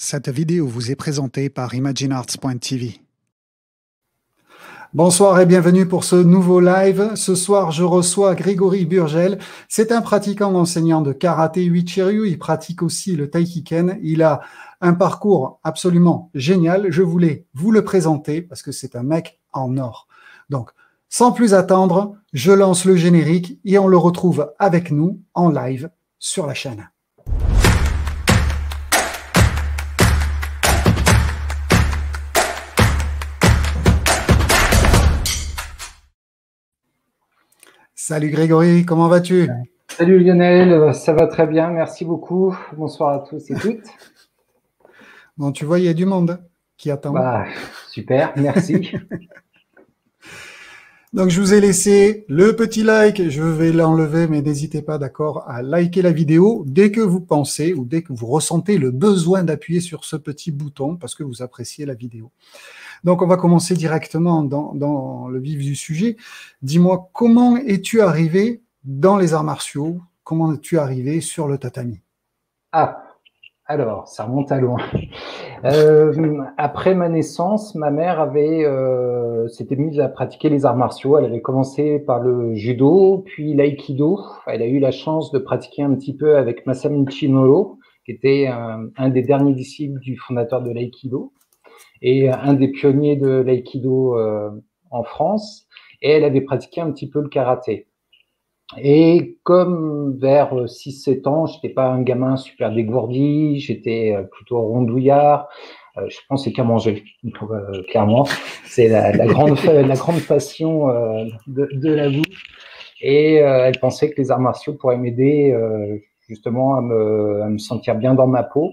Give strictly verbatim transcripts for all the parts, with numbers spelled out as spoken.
Cette vidéo vous est présentée par Imagine Arts point T V. Bonsoir et bienvenue pour ce nouveau live. Ce soir, je reçois Grégory Burgel. C'est un pratiquant enseignant de karaté Uichiryu. Il pratique aussi le Taikiken. Il a un parcours absolument génial. Je voulais vous le présenter parce que c'est un mec en or. Donc, sans plus attendre, je lance le générique et on le retrouve avec nous en live sur la chaîne. Salut Grégory, comment vas-tu? Salut Lionel, ça va très bien, merci beaucoup. Bonsoir à tous et toutes. Bon, tu vois, il y a du monde qui attend. Bah, super, merci. Donc, je vous ai laissé le petit like, je vais l'enlever, mais n'hésitez pas, d'accord, à liker la vidéo dès que vous pensez ou dès que vous ressentez le besoin d'appuyer sur ce petit bouton parce que vous appréciez la vidéo. Donc, on va commencer directement dans, dans le vif du sujet. Dis-moi, comment es-tu arrivé dans les arts martiaux? Comment es-tu arrivé sur le tatami? Ah, alors, ça remonte à loin. Euh, après ma naissance, ma mère avait euh, s'était mise à pratiquer les arts martiaux. Elle avait commencé par le judo, puis l'aïkido. Elle a eu la chance de pratiquer un petit peu avec Masamichi Noro, qui était un, un des derniers disciples du fondateur de l'aïkido et un des pionniers de l'aïkido euh, en France. Et elle avait pratiqué un petit peu le karaté. Et comme vers six sept ans, j'étais pas un gamin super dégourdi, j'étais plutôt rondouillard, euh, je pensais qu'à manger, euh, clairement. C'est la, la, grande, la grande passion euh, de, de la bouffe. Et euh, elle pensait que les arts martiaux pourraient m'aider euh, justement à me, à me sentir bien dans ma peau.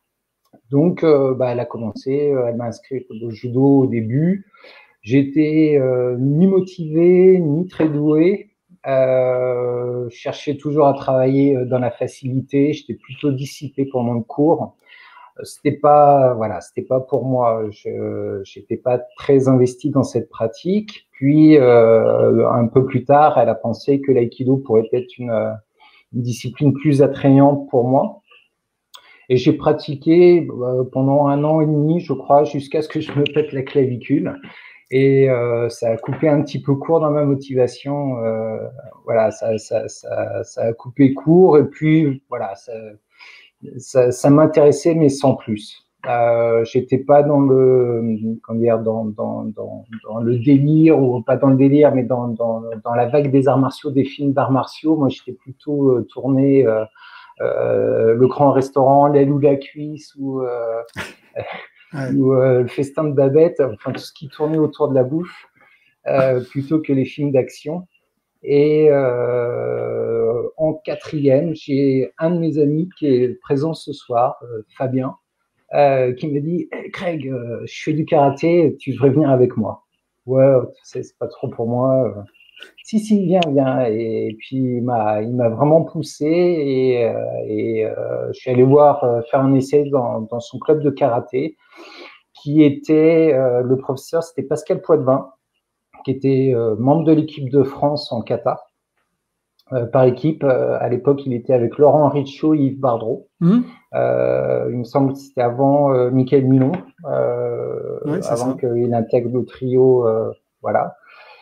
Donc, euh, bah, elle a commencé, elle m'a inscrit au judo au début. J'étais euh, ni motivé, ni très doué. Euh, je cherchais toujours à travailler dans la facilité. J'étais plutôt dissipé pendant le cours. C'était pas, voilà, c'était pas pour moi. Je, j'étais pas très investi dans cette pratique. Puis, euh, un peu plus tard, elle a pensé que l'aïkido pourrait être une, une discipline plus attrayante pour moi. Et j'ai pratiqué euh, pendant un an et demi, je crois, jusqu'à ce que je me pète la clavicule. Et euh, ça a coupé un petit peu court dans ma motivation. Euh, voilà, ça, ça, ça, ça a coupé court. Et puis, voilà, ça, ça, ça m'intéressait, mais sans plus. Euh, j'étais pas dans le, comment dire, dans, dans, dans, dans le délire, ou pas dans le délire, mais dans, dans, dans la vague des arts martiaux, des films d'arts martiaux. Moi, j'étais plutôt euh, tourné euh, euh, le grand restaurant, l'aile ou la cuisse, ou euh, Ouais. ou euh, le festin de Babette, enfin tout ce qui tournait autour de la bouffe, euh, plutôt que les films d'action. Et euh, en quatrième, j'ai un de mes amis qui est présent ce soir, euh, Fabien, euh, qui me dit hey, « Craig, euh, je fais du karaté, tu devrais venir avec moi. » Ouais, c'est pas trop pour moi. Si, si, viens, viens. Et puis, il m'a, il m'a vraiment poussé et, euh, et euh, je suis allé voir euh, faire un essai dans, dans son club de karaté, qui était, euh, le professeur, c'était Pascal Poitvin, qui était euh, membre de l'équipe de France en kata. Euh, par équipe, euh, à l'époque, il était avec Laurent Richaud et Yves Bardreau. Mmh. Euh, il me semble que c'était avant euh, Michael Milon, euh, ouais, avant qu'il intègre le trio, euh, voilà.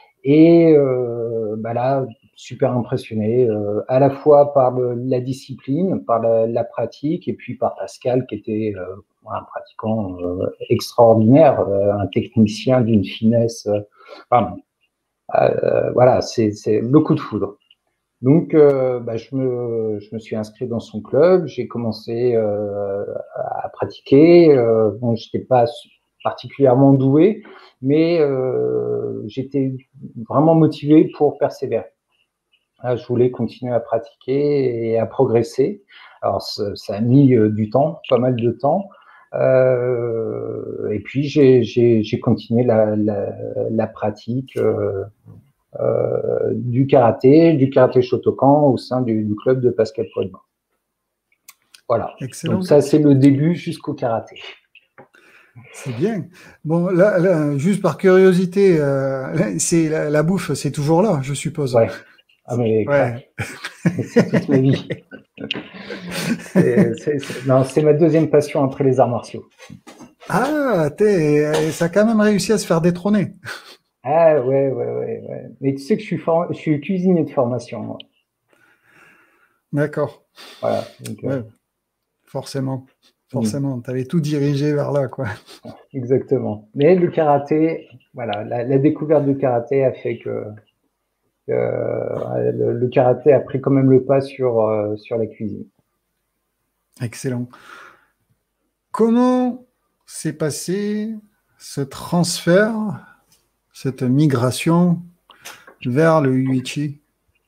Et euh, bah là, super impressionné, euh, à la fois par le, la discipline, par la, la pratique, et puis par Pascal, qui était euh, un pratiquant euh, extraordinaire, euh, un technicien d'une finesse. Euh, pardon. Euh, voilà, c'est le coup de foudre. Donc, euh, bah, je, me, je me suis inscrit dans son club, j'ai commencé euh, à pratiquer. Euh, bon, j'étais pas particulièrement doué, mais euh, j'étais vraiment motivé pour persévérer. Là, je voulais continuer à pratiquer et à progresser. Alors, ça, ça a mis euh, du temps, pas mal de temps. Euh, et puis, j'ai continué la, la, la pratique euh, euh, du karaté, du karaté Shotokan au sein du, du club de Pascal Poitvin. Voilà. Excellent. Donc, ça, c'est le début jusqu'au karaté. C'est bien. Bon, là, là, juste par curiosité, euh, c'est la, la bouffe, c'est toujours là, je suppose. Ouais. Ah, mais Ouais. c'est toute ma vie. C'est ma deuxième passion après les arts martiaux. Ah, t'es, ça a quand même réussi à se faire détrôner. Ah ouais, ouais, ouais, ouais. Mais tu sais que je suis, for... je suis cuisinier de formation, moi. D'accord. Voilà. Donc, Ouais, euh... forcément. mm. Forcément. Tu avais tout dirigé vers là, quoi. Exactement. Mais le karaté, voilà, la, la découverte du karaté a fait que euh, le, le karaté a pris quand même le pas sur, euh, sur la cuisine. Excellent. Comment s'est passé ce transfert, cette migration vers le Huichi?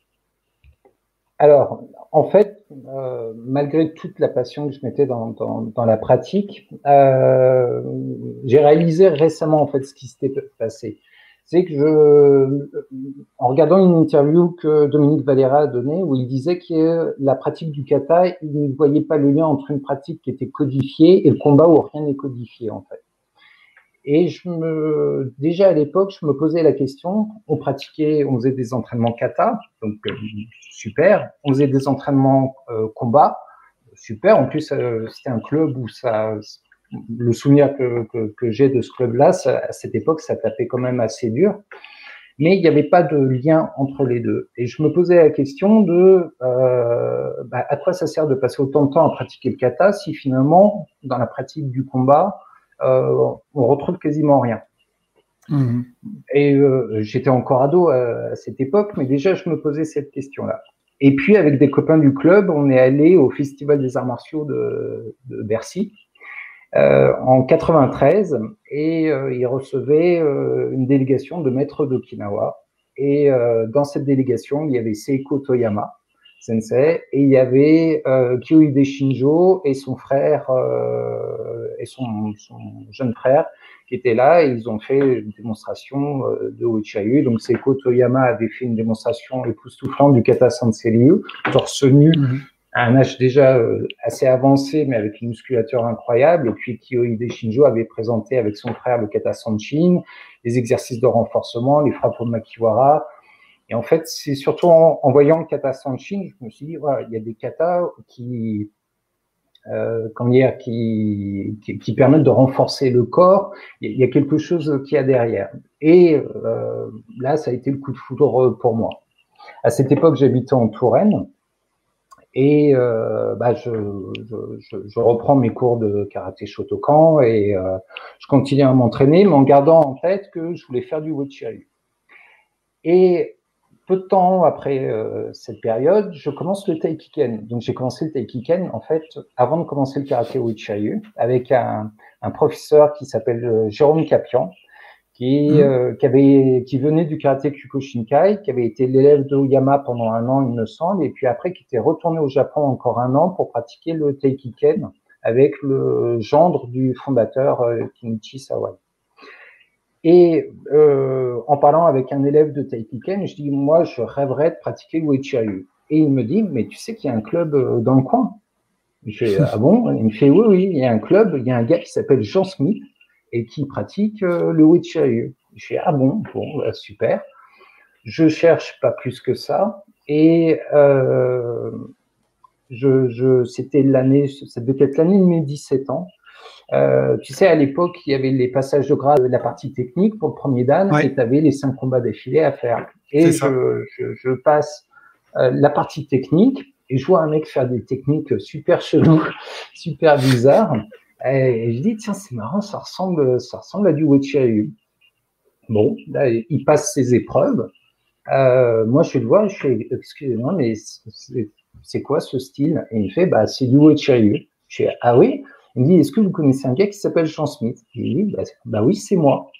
Alors, en fait, euh, malgré toute la passion que je mettais dans, dans, dans la pratique, euh, j'ai réalisé récemment en fait ce qui s'était passé. C'est que je, en regardant une interview que Dominique Valera a donnée, où il disait que la pratique du kata, il ne voyait pas le lien entre une pratique qui était codifiée et le combat où rien n'est codifié en fait. Et je me, déjà à l'époque, je me posais la question, on pratiquait, on faisait des entraînements kata, donc euh, super, on faisait des entraînements euh, combat, super, en plus euh, c'était un club où ça, le souvenir que, que, que j'ai de ce club-là, à cette époque, ça tapait quand même assez dur, mais il n'y avait pas de lien entre les deux. Et je me posais la question de euh, bah, à quoi ça sert de passer autant de temps à pratiquer le kata si finalement, dans la pratique du combat, euh, on retrouve quasiment rien. Mmh. Et euh, j'étais encore ado à, à cette époque, mais déjà je me posais cette question-là. Et puis avec des copains du club, on est allé au Festival des Arts Martiaux de, de Bercy euh, en quatre-vingt-treize, et euh, ils recevaient euh, une délégation de maîtres d'Okinawa. Et euh, dans cette délégation, il y avait Seiko Toyama, sensei, et il y avait euh, Kyohide Shinjo et son frère euh, et son, son jeune frère qui étaient là, et ils ont fait une démonstration euh, de Uechi-Ryu. Donc Seiko Toyama avait fait une démonstration époustouflante du kata Sensei-ryu, torse nu, mm-hmm. à un âge déjà euh, assez avancé, mais avec une musculature incroyable. Et puis Kyohide Shinjo avait présenté avec son frère le kata Sanshin, les exercices de renforcement, les frappes au makiwara. Et en fait, c'est surtout en, en voyant le kata Sanshin, je me suis dit, voilà, il y a des katas qui, euh, comment dire, qui, qui, qui permettent de renforcer le corps. Il y a quelque chose qui y a derrière. Et euh, là, ça a été le coup de foudre pour moi. À cette époque, j'habitais en Touraine. Et euh, bah, je, je, je, je reprends mes cours de karaté Shotokan et euh, je continue à m'entraîner, mais en gardant en tête que je voulais faire du Uechi-Ryu. Et peu de temps après euh, cette période, je commence le Taikiken. Donc j'ai commencé le Taikiken en fait avant de commencer le karaté Uechi-Ryu avec un, un professeur qui s'appelle euh, Jérôme Capian, qui, mmh. euh, qui, avait, qui venait du karaté Kyokushinkai, qui avait été l'élève de Oyama pendant un an, il me semble, et puis après qui était retourné au Japon encore un an pour pratiquer le Taikiken avec le gendre du fondateur euh, Kenichi Sawai. Et euh, en parlant avec un élève de Taikiken, je dis, moi, je rêverais de pratiquer Uechi-Ryu. Et il me dit, mais tu sais qu'il y a un club euh, dans le coin? Je fais, ah bon? Il me fait, oui, oui, il y a un club, il y a un gars qui s'appelle Jean Smith, et qui pratique euh, le Uechi-Ryu. Je fais, ah bon, bon, bah, super. Je cherche pas plus que ça. Et euh, je, je, c'était l'année, ça devait être l'année de mes dix-sept ans. Euh, tu sais, à l'époque, il y avait les passages de grade, la partie technique pour le premier dan, ouais. Et tu avais les cinq combats d'affilée à faire. Et je, je, je passe euh, la partie technique, et je vois un mec faire des techniques super cheloues, super bizarres. Et je dis, tiens, c'est marrant, ça ressemble, ça ressemble à du Uechi-Ryu. Bon, là, il passe ses épreuves. Euh, moi, je le vois, je fais, excusez-moi, mais c'est quoi ce style? Et il me fait, bah, c'est du Uechi-Ryu. Je fais, ah oui? Il me dit, est-ce que vous connaissez un gars qui s'appelle Jean Smith? Je lui dis, bah, bah oui, c'est moi.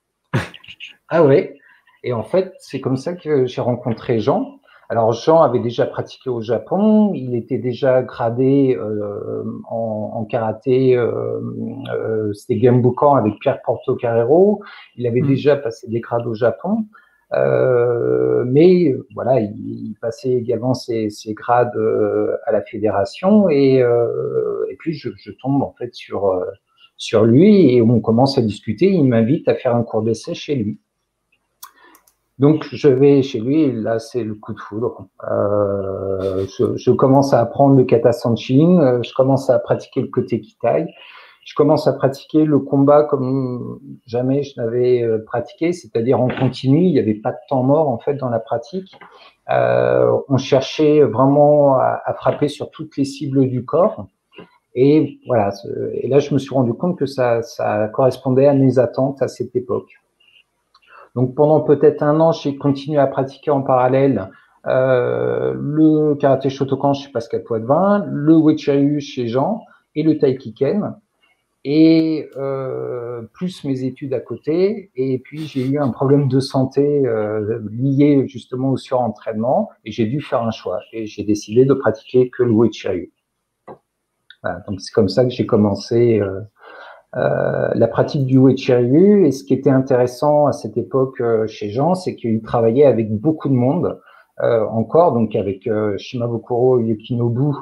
Ah ouais? Et en fait, c'est comme ça que j'ai rencontré Jean. Alors, Jean avait déjà pratiqué au Japon, il était déjà gradé euh, en, en karaté, euh, euh, c'était Genbukan avec Pierre Portocarrero, il avait mmh. déjà passé des grades au Japon, euh, mais voilà, il, il passait également ses, ses grades euh, à la fédération, et, euh, et puis je, je tombe en fait sur, euh, sur lui, et on commence à discuter, il m'invite à faire un cours d'essai chez lui. Donc, je vais chez lui, et là, c'est le coup de foudre. Euh, je, je commence à apprendre le kata sanshin, je commence à pratiquer le kote kitai, je commence à pratiquer le combat comme jamais je n'avais pratiqué, c'est-à-dire en continu, il n'y avait pas de temps mort, en fait, dans la pratique. Euh, on cherchait vraiment à, à frapper sur toutes les cibles du corps. Et voilà. Et là, je me suis rendu compte que ça, ça correspondait à mes attentes à cette époque. Donc pendant peut-être un an, j'ai continué à pratiquer en parallèle euh, le karaté Shotokan chez Pascal Poitvin, le Uechi-Ryu chez Jean et le Taikiken, et euh, plus mes études à côté. Et puis j'ai eu un problème de santé euh, lié justement au surentraînement et j'ai dû faire un choix et j'ai décidé de pratiquer que le Uechi-Ryu. Voilà, donc c'est comme ça que j'ai commencé euh, Euh, la pratique du Uechi-Ryu. Et ce qui était intéressant à cette époque euh, chez Jean, c'est qu'il travaillait avec beaucoup de monde euh, encore, donc avec euh, Shimabukuro Yukinobu,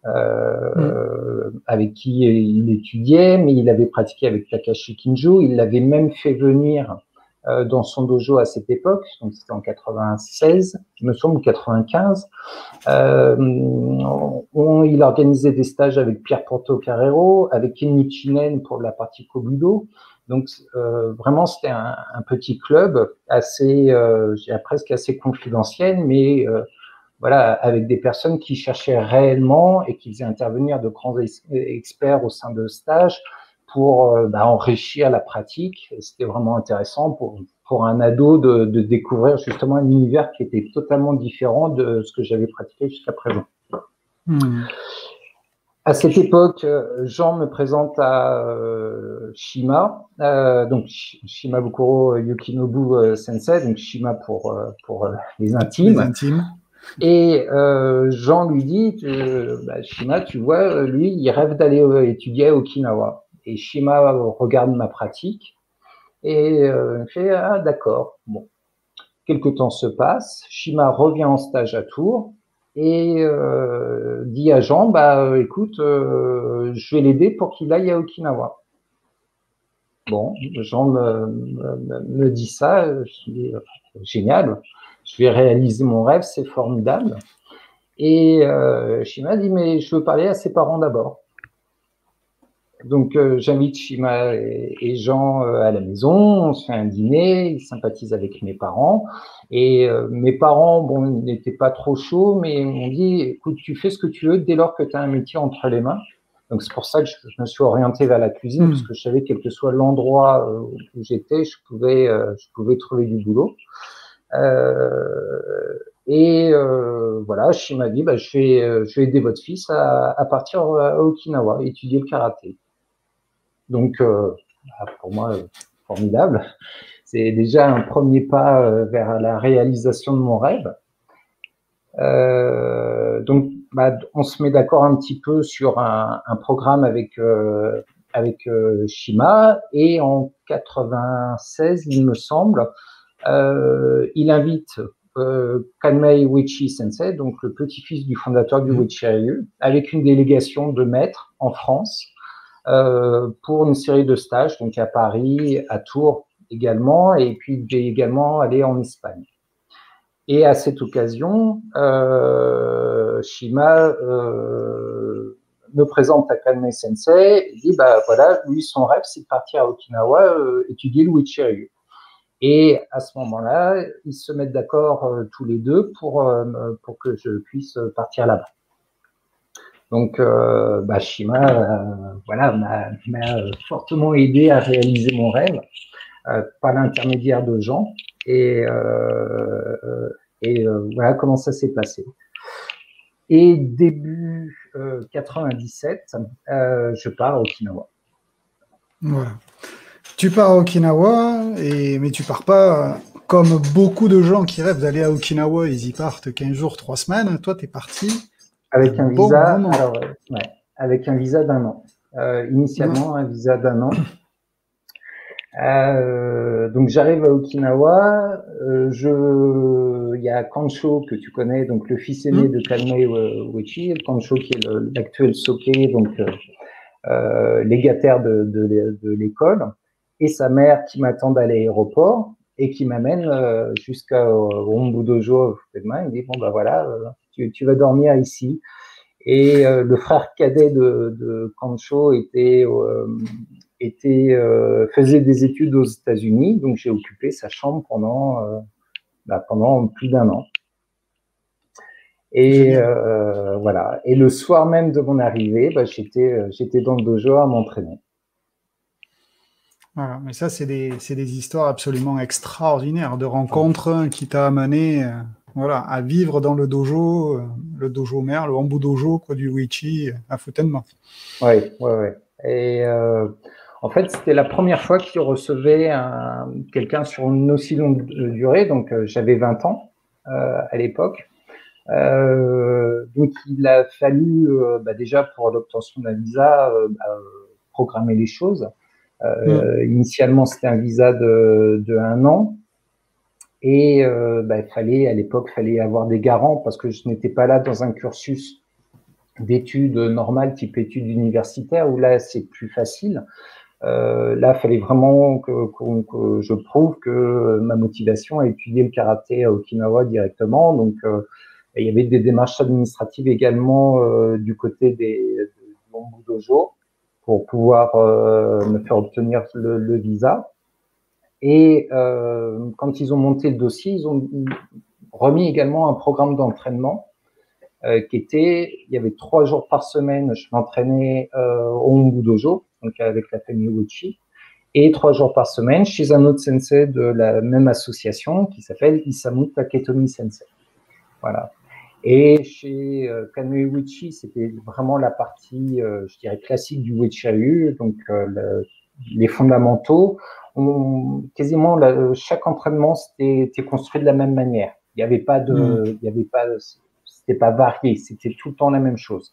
euh, mm. avec qui il étudiait, mais il avait pratiqué avec Takashi Kinjo. Il l'avait même fait venir euh, dans son dojo à cette époque, donc c'était en quatre-vingt-seize, il me semble, ou quatre-vingt-quinze. Euh, on, il organisait des stages avec Pierre Porto-Carrero, avec Ken Michinen pour la partie Kobudo. Donc euh, vraiment, c'était un, un petit club assez, euh, je dirais presque assez confidentiel, mais euh, voilà, avec des personnes qui cherchaient réellement et qui faisaient intervenir de grands experts au sein de stages pour euh, bah, enrichir la pratique. C'était vraiment intéressant pour pour un ado de, de découvrir justement un univers qui était totalement différent de ce que j'avais pratiqué jusqu'à présent. Mmh. À cette époque, Jean me présente à euh, Shima, euh, donc Shimabukuro Yukinobu euh, Sensei, donc Shima pour euh, pour euh, les intimes. Les intimes. Et euh, Jean lui dit, euh, bah, Shima, tu vois, lui, il rêve d'aller euh, étudier à Okinawa. Et Shima regarde ma pratique et euh, fait ah d'accord. Bon, quelque temps se passe, Shima revient en stage à Tours et euh, dit à Jean, bah écoute, euh, je vais l'aider pour qu'il aille à Okinawa. Bon, Jean me, me, me dit ça, je dis génial, je vais réaliser mon rêve, c'est formidable. Et euh, Shima dit mais je veux parler à ses parents d'abord. Donc, euh, j'invite Shima et, et Jean euh, à la maison, on se fait un dîner, ils sympathisent avec mes parents. Et euh, mes parents, bon, ils n'étaient pas trop chauds, mais ils m'ont dit, écoute, tu fais ce que tu veux dès lors que tu as un métier entre les mains. Donc, c'est pour ça que je, je me suis orienté vers la cuisine, mmh. parce que je savais, quel que soit l'endroit euh, où j'étais, je pouvais, euh, je pouvais trouver du boulot. Euh, et euh, voilà, Shima dit, bah, je vais, je vais aider votre fils à, à partir à Okinawa, étudier le karaté. Donc, euh, pour moi, euh, formidable. C'est déjà un premier pas euh, vers la réalisation de mon rêve. Euh, donc, bah, on se met d'accord un petit peu sur un, un programme avec euh, avec euh, Shima. Et en quatre-vingt-seize, il me semble, euh, il invite euh, Kanmei Uechi Sensei, donc le petit-fils du fondateur du Uechi-Ryu, avec une délégation de maîtres en France. Euh, pour une série de stages, donc à Paris, à Tours également, et puis je vais également aller en Espagne. Et à cette occasion, euh, Shima euh, me présente à Kanmei Sensei et dit, bah voilà, lui, son rêve, c'est de partir à Okinawa euh, étudier le Uechi-Ryu. Et à ce moment-là, ils se mettent d'accord euh, tous les deux pour, euh, pour que je puisse partir là-bas. Donc, euh, bah, Shima, euh, voilà, m'a, m'a fortement aidé à réaliser mon rêve euh, par l'intermédiaire de Jean. Et, euh, et euh, voilà comment ça s'est passé. Et début euh, quatre-vingt-dix-sept, euh, je pars à Okinawa. Voilà. Tu pars à Okinawa, et, mais tu pars pas comme beaucoup de gens qui rêvent d'aller à Okinawa, ils y partent quinze jours, trois semaines. Toi, tu es parti. Avec un bon visa, alors, ouais, avec un visa d'un an. Euh, initialement, ouais. un visa d'un an. Euh, donc j'arrive à Okinawa. Euh, je, il y a Kancho que tu connais, donc le fils aîné mmh. de Kanmei Uechi, Kancho qui est le, l'actuel soke, donc euh, euh, légataire de, de, de l'école, et sa mère qui m'attendent à l'aéroport. et qui m'amène euh, jusqu'au Hombu Dojo. Il me dit, bon, bah voilà, euh, tu, tu vas dormir ici. Et euh, le frère cadet de, de Kancho était, euh, était, euh, faisait des études aux États-Unis, donc j'ai occupé sa chambre pendant, euh, bah, pendant plus d'un an. Et euh, voilà. Et le soir même de mon arrivée, bah, j'étais, j'étais dans le dojo à m'entraîner. Voilà, mais ça, c'est des, c'est des histoires absolument extraordinaires de rencontres qui t'a amené euh, voilà, à vivre dans le dojo, euh, le dojo mère, le Hombu Dojo quoi, du Uechi à Futenma. Oui, oui, oui. Et euh, en fait, c'était la première fois qu'il recevait un, quelqu'un sur une aussi longue durée. Donc, euh, j'avais vingt ans euh, à l'époque. Euh, donc, il a fallu, euh, bah, déjà pour l'obtention d'un visa, euh, bah, programmer les choses. Euh, mmh. Initialement, c'était un visa de, de un an. Et euh, bah, il fallait, à l'époque, fallait avoir des garants parce que je n'étais pas là dans un cursus d'études normales, type études universitaires, où là, c'est plus facile. Euh, là, il fallait vraiment que, que, que je prouve que ma motivation à étudier le karaté à Okinawa directement. Donc, euh, il y avait des démarches administratives également euh, du côté des, du Hombu Dojo pour pouvoir euh, me faire obtenir le, le visa. Et euh, quand ils ont monté le dossier, ils ont remis également un programme d'entraînement euh, qui était, il y avait trois jours par semaine, je m'entraînais euh, au Hombu Dojo, donc avec la famille Uechi, et trois jours par semaine chez un autre sensei de la même association qui s'appelle Isamu Taketomi Sensei. Voilà. Et chez euh, Kanmei Uechi, c'était vraiment la partie, euh, je dirais, classique du Uechi-ryu, donc euh, le, les fondamentaux. On, quasiment la, chaque entraînement c'était construit de la même manière. Il n'y avait pas de, mmh. il y avait pas, c'était pas varié, c'était tout le temps la même chose.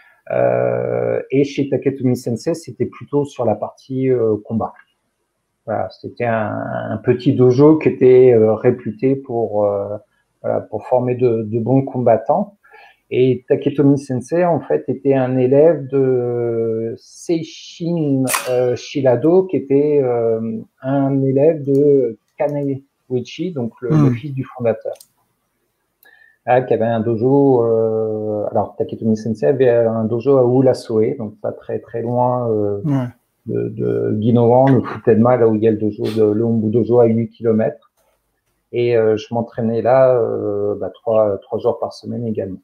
Euh, et chez Taketomi Sensei, c'était plutôt sur la partie euh, combat. Voilà, c'était un, un petit dojo qui était euh, réputé pour euh, voilà, pour former de, de bons combattants. Et Taketomi Sensei, en fait, était un élève de Seishin euh, Shirado, qui était euh, un élève de Kanei Uechi, donc le, mmh. le fils du fondateur. Là, qui avait un dojo, euh, alors Taketomi Sensei avait un dojo à Urasoe, donc pas très très loin euh, ouais. de, de Ginowan, le Futenma, là où il y a le dojo, de, le Hombu Dojo à huit kilomètres. Et euh, je m'entraînais là euh, bah, trois, trois jours par semaine également.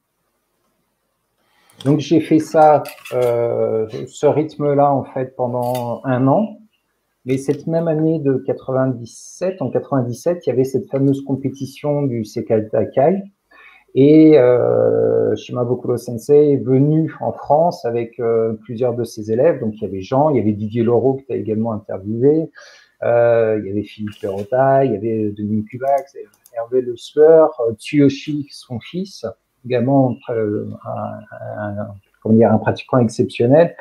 Donc j'ai fait ça, euh, ce rythme-là en fait pendant un an. Mais cette même année de quatre-vingt-dix-sept, en quatre-vingt-dix-sept, il y avait cette fameuse compétition du Sekai Takai. Et euh, Shimabukuro Sensei est venu en France avec euh, plusieurs de ses élèves. Donc il y avait Jean, il y avait Didier Laureau que tu as également interviewé. Euh, il y avait Philippe Perrotta, il y avait Denis Kubax, Hervé Le Sueur, Tsuyoshi, son fils, également euh, un, un, comment dire, un pratiquant exceptionnel.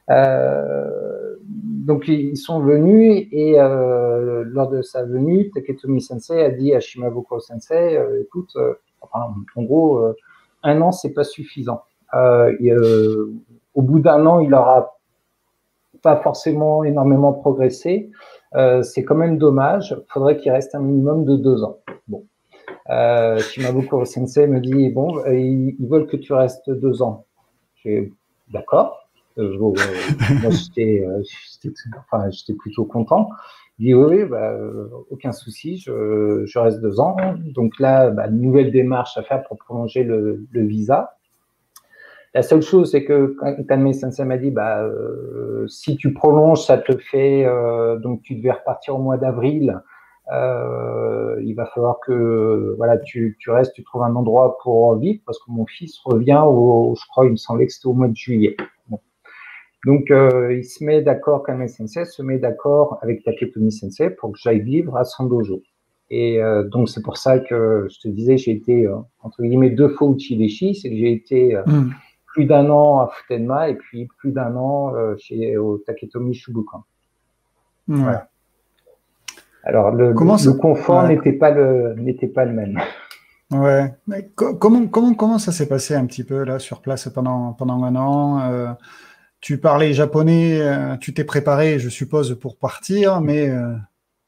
Euh, donc ils sont venus et euh, lors de sa venue, Taketomi Sensei a dit à Shimabukuro Sensei, euh, écoute, euh, enfin, en gros, euh, un an c'est pas suffisant. Euh, et, euh, au bout d'un an, il aura pas forcément énormément progressé. Euh, c'est quand même dommage. Il faudrait qu'il reste un minimum de deux ans. Bon. Euh, Shimabukuro Sensei me dit, bon, euh, ils, ils veulent que tu restes deux ans. J'ai d'accord. Euh, bon, euh, moi, j'étais, euh, j'étais, enfin, j'étais plutôt content. Il dit, oui, oui, bah, euh, aucun souci, je, je reste deux ans. Donc là, bah, nouvelle démarche à faire pour prolonger le, le visa. La seule chose, c'est que Kanmei Sensei m'a dit, bah, euh, si tu prolonges, ça te fait, euh, donc tu devais repartir au mois d'avril. Euh, il va falloir que, voilà, tu, tu restes, tu trouves un endroit pour vivre, parce que mon fils revient au, je crois, il me semblait que c'était au mois de juillet. Bon. Donc, euh, il se met d'accord, Kanmei Sensei se met d'accord avec Taketomi Sensei pour que j'aille vivre à son dojo. Et euh, donc, c'est pour ça que je te disais, j'ai été, euh, entre guillemets, deux fois Uchideshi, c'est que j'ai été euh, mm. plus d'un an à Futenma et puis plus d'un an euh, chez au Taketomi Shubukan. Mm. Voilà. Alors, le, comment le, le confort ouais. n'était pas le n'était pas le même. Ouais. Mais co comment comment comment ça s'est passé un petit peu là sur place pendant pendant un an euh, tu parlais japonais, euh, tu t'es préparé, je suppose, pour partir, mais euh,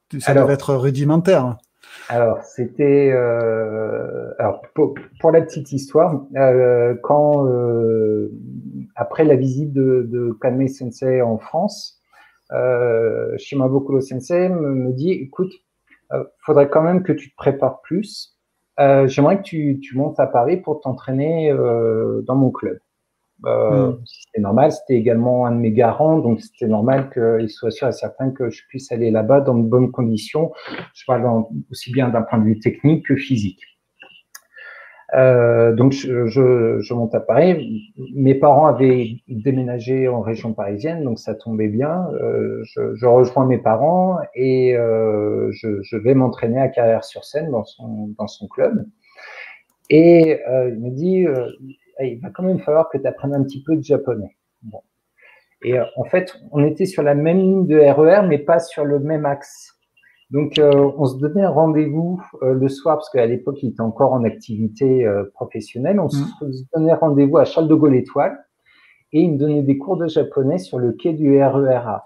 Ça alors, devait être rudimentaire. Alors, c'était... Euh, alors, pour, pour la petite histoire, euh, quand, euh, après la visite de, de Kanmei Sensei en France, euh, Shimabukuro Sensei me, me dit, écoute, euh, faudrait quand même que tu te prépares plus. Euh, J'aimerais que tu, tu montes à Paris pour t'entraîner euh, dans mon club. Euh, mm. C'était normal, c'était également un de mes garants, donc c'était normal qu'il soit sûr et certain que je puisse aller là-bas dans de bonnes conditions. Je parle dans, aussi bien d'un point de vue technique que physique. Euh, donc je, je, je monte à Paris. Mes parents avaient déménagé en région parisienne, donc ça tombait bien. Euh, je, je rejoins mes parents et euh, je, je vais m'entraîner à Carrières-sur-Seine dans son, dans son club. Et euh, il me dit, euh, il va quand même falloir que tu apprennes un petit peu de japonais. Bon. Et euh, en fait, on était sur la même ligne de R E R, mais pas sur le même axe. Donc, euh, on se donnait un rendez-vous euh, le soir, parce qu'à l'époque, il était encore en activité euh, professionnelle. On mmh. se donnait rendez-vous à Charles de Gaulle Étoile, et il me donnait des cours de japonais sur le quai du R E R A.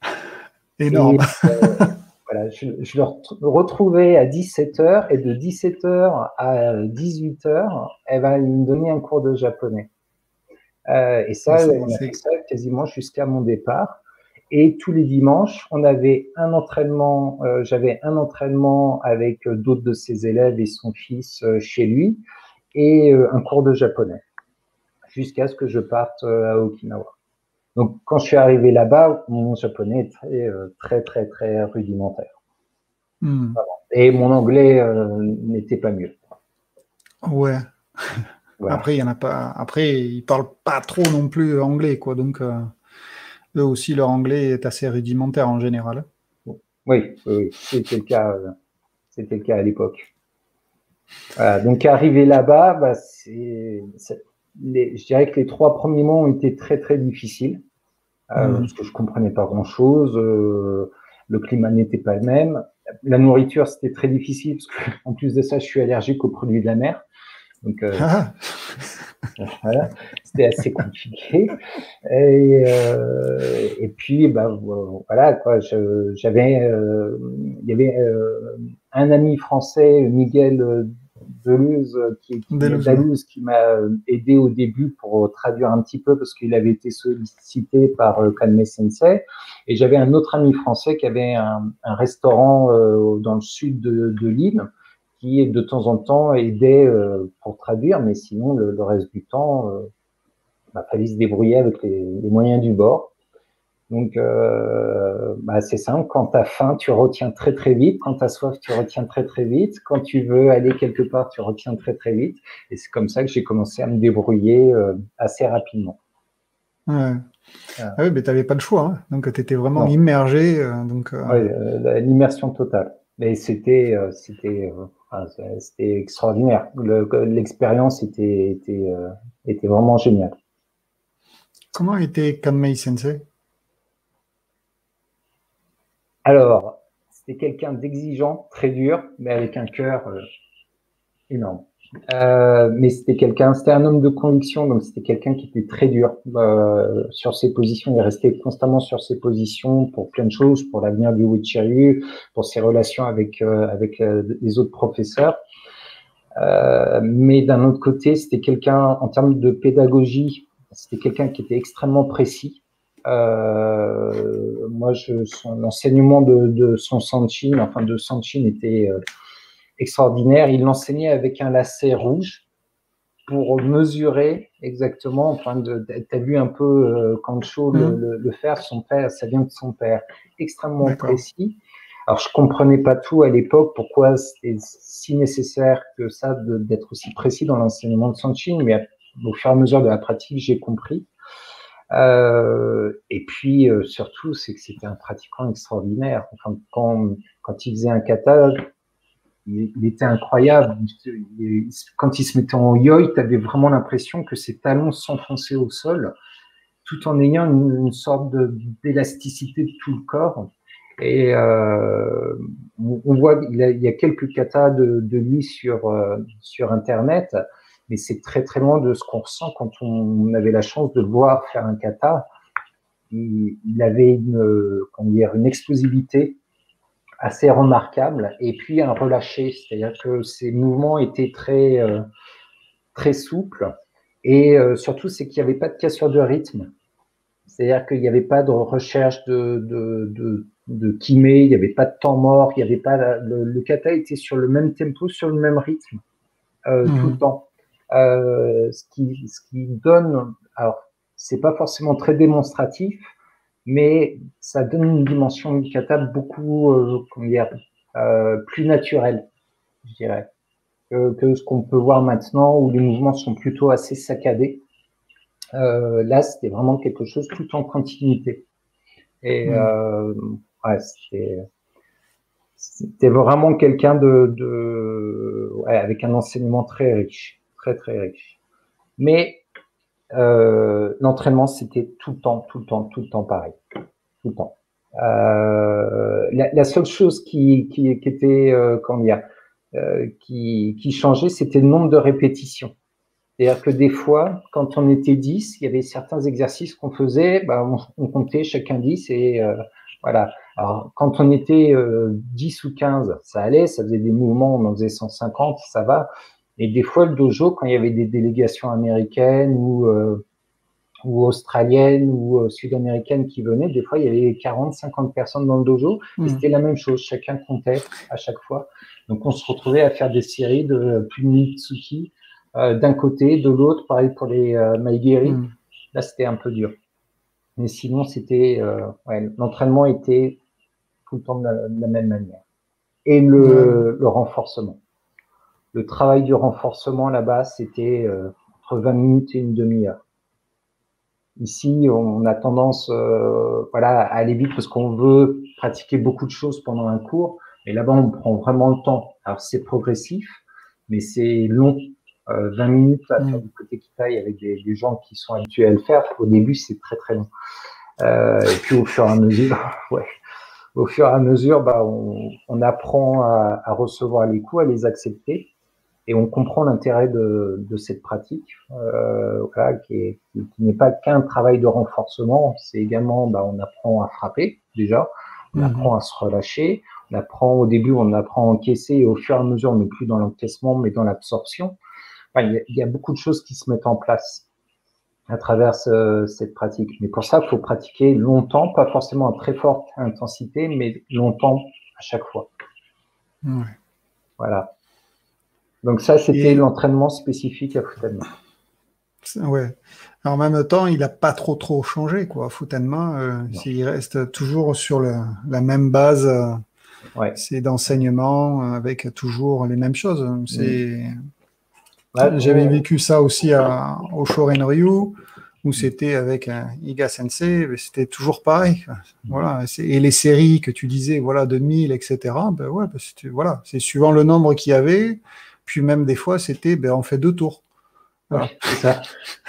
Énorme. Et, euh, Voilà, je, je le retrouvais à dix-sept heures et de dix-sept heures à dix-huit heures, elle va me donner un cours de japonais. Euh, et ça, on a fait ça quasiment jusqu'à mon départ. Et tous les dimanches, on avait un entraînement, euh, j'avais un entraînement avec d'autres de ses élèves et son fils euh, chez lui et euh, un cours de japonais jusqu'à ce que je parte euh, à Okinawa. Donc, quand je suis arrivé là-bas, mon japonais était très, très, très, très rudimentaire. Mm. Et mon anglais euh, n'était pas mieux. Ouais. Voilà. Après, il y en a pas. Après, ils parlent pas trop non plus anglais, quoi. Donc, euh, eux aussi, leur anglais est assez rudimentaire en général. Oui, oui, c'était le cas. Euh, c'était le cas à l'époque. Voilà. Donc, arrivé là-bas, bah, c'est, les, je dirais que les trois premiers mois ont été très, très difficiles. Euh, mmh. Parce que je comprenais pas grand-chose, euh, le climat n'était pas le même. La nourriture, c'était très difficile parce que, en plus de ça, je suis allergique aux produits de la mer. Donc, euh, ah. voilà, c'était assez compliqué. Et, euh, et puis, bah, voilà, quoi. J'avais, euh, il y avait euh, un ami français, Miguel Deleuze, qui, qui, Deleuze, qui m'a aidé au début pour traduire un petit peu parce qu'il avait été sollicité par euh, Kanmei Sensei. Et j'avais un autre ami français qui avait un, un restaurant euh, dans le sud de, de l'île qui de temps en temps aidait euh, pour traduire, mais sinon le, le reste du temps, euh, bah, fallait se débrouiller avec les, les moyens du bord. Donc, euh, bah, c'est simple, quand tu as faim, tu retiens très très vite. Quand tu as soif, tu retiens très très vite. Quand tu veux aller quelque part, tu retiens très très vite. Et c'est comme ça que j'ai commencé à me débrouiller euh, assez rapidement. Ouais. Ah oui, mais tu n'avais pas le choix. Hein. Donc, tu étais vraiment non. immergé. Euh, donc, euh... ouais, euh, l'immersion totale. Mais c'était euh, c'était euh, c'était extraordinaire. L'expérience était, était, euh, était vraiment géniale. Comment était Kanmei Sensei? Alors, c'était quelqu'un d'exigeant, très dur, mais avec un cœur euh, énorme. Euh, mais c'était quelqu'un, c'était un homme de conviction, donc c'était quelqu'un qui était très dur euh, sur ses positions. Il restait constamment sur ses positions pour plein de choses, pour l'avenir du Wichiryu, pour ses relations avec euh, avec euh, les autres professeurs. Euh, mais d'un autre côté, c'était quelqu'un en termes de pédagogie, c'était quelqu'un qui était extrêmement précis. Euh, moi, je, son enseignement de, de son Sanchin, enfin de Sanchin, était euh, extraordinaire. Il l'enseignait avec un lacet rouge pour mesurer exactement. Enfin, tu as vu un peu euh, Kancho mmh. le, le, le faire. Son père, ça vient de son père, extrêmement précis. Alors, je comprenais pas tout à l'époque, pourquoi c'était si nécessaire que ça d'être aussi précis dans l'enseignement de Sanchin, mais au fur et à mesure de la pratique, j'ai compris. Euh, et puis euh, surtout, c'est que c'était un pratiquant extraordinaire. Enfin, quand, quand il faisait un kata, il, il était incroyable. Il, quand il se mettait en yoi, tu avais vraiment l'impression que ses talons s'enfonçaient au sol, tout en ayant une, une sorte d'élasticité de, de tout le corps. Et euh, on, on voit, il, a, il y a quelques katas de, de lui sur euh, sur Internet. Mais c'est très très loin de ce qu'on ressent quand on avait la chance de le voir faire un kata. Il, il avait une, comment dire, une explosivité assez remarquable. Et puis un relâché, c'est-à-dire que ces mouvements étaient très, euh, très souples. Et euh, surtout, c'est qu'il n'y avait pas de cassure de rythme. C'est-à-dire qu'il n'y avait pas de recherche de, de, de, de kimé, il n'y avait pas de temps mort, il n'y avait pas la, le, le kata était sur le même tempo, sur le même rythme euh, mmh. tout le temps. Euh, ce qui, ce qui donne, alors c'est pas forcément très démonstratif, mais ça donne une dimension du kata beaucoup, euh, comment dire, euh, plus naturelle, je dirais, que, que ce qu'on peut voir maintenant où les mouvements sont plutôt assez saccadés. Euh, là, c'était vraiment quelque chose tout en continuité. Et mmh. euh, ouais, c'était, c'était vraiment quelqu'un de, de ouais, avec un enseignement très riche, très très riche. Mais euh, l'entraînement, c'était tout le temps, tout le temps, tout le temps pareil, tout le temps. Euh, la, la seule chose qui, qui, qui était, euh, comment dire, euh, qui, qui changeait, c'était le nombre de répétitions. C'est-à-dire que des fois, quand on était dix, il y avait certains exercices qu'on faisait, ben, on, on comptait chacun dix et euh, voilà. Alors, quand on était euh, dix ou quinze, ça allait, ça faisait des mouvements, on en faisait cent cinquante, ça va. Et des fois, le dojo, quand il y avait des délégations américaines ou, euh, ou australiennes ou euh, sud-américaines qui venaient, des fois, il y avait quarante, cinquante personnes dans le dojo mmh. et c'était la même chose, chacun comptait à chaque fois. Donc, on se retrouvait à faire des séries de plus de Mitsuki, Euh, d'un côté, de l'autre, pareil pour les euh, Maigiri. Mmh. Là, c'était un peu dur. Mais sinon, c'était euh, ouais, l'entraînement était tout le temps de la, de la même manière. Et le, ouais. le renforcement. Le travail du renforcement là-bas, c'était euh, entre vingt minutes et une demi-heure. Ici, on a tendance euh, voilà, à aller vite parce qu'on veut pratiquer beaucoup de choses pendant un cours. Et là-bas, on prend vraiment le temps. Alors, c'est progressif, mais c'est long. Euh, vingt minutes à faire mmh. du côté kitaï avec des, des gens qui sont habitués à le faire. Au début, c'est très très long. Euh, et puis au fur et à mesure, ouais, au fur et à mesure, bah, on, on apprend à, à recevoir les coups, à les accepter, et on comprend l'intérêt de, de cette pratique, euh, voilà, qui, est, qui, qui n'est pas qu'un travail de renforcement. C'est également, bah, on apprend à frapper déjà, on mmh. apprend à se relâcher, on apprend au début, on apprend à encaisser, et au fur et à mesure, on n'est plus dans l'encaissement, mais dans l'absorption. Enfin, il, y a, il y a beaucoup de choses qui se mettent en place à travers ce, cette pratique. Mais pour ça, il faut pratiquer longtemps, pas forcément à très forte intensité, mais longtemps à chaque fois. Ouais. Voilà. Donc ça, c'était Et... l'entraînement spécifique à Futenma. Ouais. En même temps, il n'a pas trop trop changé, quoi. Futenma, euh, il reste toujours sur le, la même base. Euh, ouais. C'est d'enseignement avec toujours les mêmes choses. C'est mmh. Ouais, J'avais ouais. vécu ça aussi à, au Shorin-ryu, où c'était avec un Iga Sensei, c'était toujours pareil. Voilà. Et les séries que tu disais, voilà, de mille, et cetera, ben ouais, ben c'était, voilà, c'est suivant le nombre qu'il y avait, puis même des fois, c'était, ben on fait deux tours. Voilà. Ouais, c'est ça.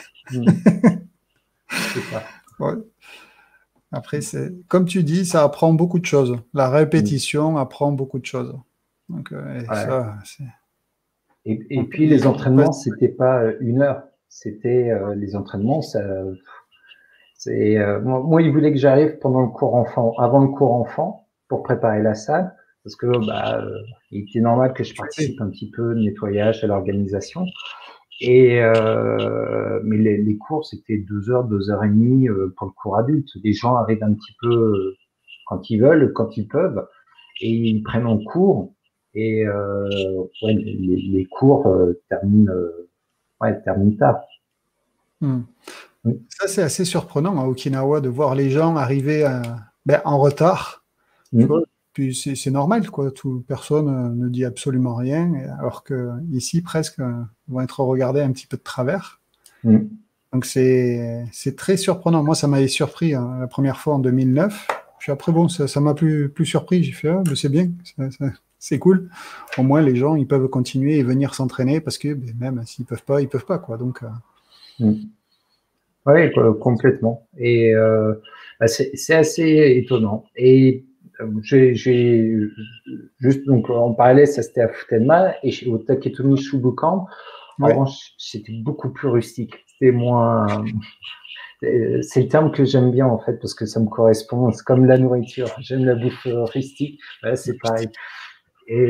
C'est ça. Ouais. Après, c'est, comme tu dis, ça apprend beaucoup de choses. La répétition mmh. apprend beaucoup de choses. Donc, euh, et ouais. ça, c'est... Et, et puis les entraînements, c'était pas une heure, c'était euh, les entraînements. Ça, c'est euh, moi, moi, ils voulaient que j'arrive pendant le cours enfant, avant le cours enfant, pour préparer la salle, parce que bah, euh, il était normal que je participe un petit peu de nettoyage à l'organisation. Et euh, mais les, les cours, c'était deux heures, deux heures et demie euh, pour le cours adulte. Les gens arrivent un petit peu quand ils veulent, quand ils peuvent, et ils prennent en cours. Et euh, ouais, les, les cours euh, terminent, euh, ouais, terminent tard. Hmm. Mm. Ça, c'est assez surprenant à Okinawa de voir les gens arriver à, ben, en retard. Mm. Tu vois, puis c'est, c'est normal, quoi. Tout, personne euh, ne dit absolument rien, alors que ici, presque, euh, vont être regardés un petit peu de travers. Mm. Donc c'est, c'est très surprenant. Moi, ça m'avait surpris hein, la première fois en deux mille neuf. Puis après, bon, ça, ça m'a plus, plus surpris. J'ai fait, ah, mais c'est bien. Ça, ça, c'est cool. Au moins, les gens, ils peuvent continuer et venir s'entraîner parce que ben, même s'ils peuvent pas, ils peuvent pas, quoi. Donc, euh... mmh. Oui, complètement. Et euh, bah c'est, c'est assez étonnant. Et euh, j'ai, j'ai juste donc en parallèle, ça c'était à Futenma et chez, au Taketomi Shubukan. En revanche, c'était beaucoup plus rustique. C'était moins, c'est le terme que j'aime bien en fait parce que ça me correspond. C'est comme la nourriture. J'aime la bouffe rustique. Ouais, c'est pareil. Et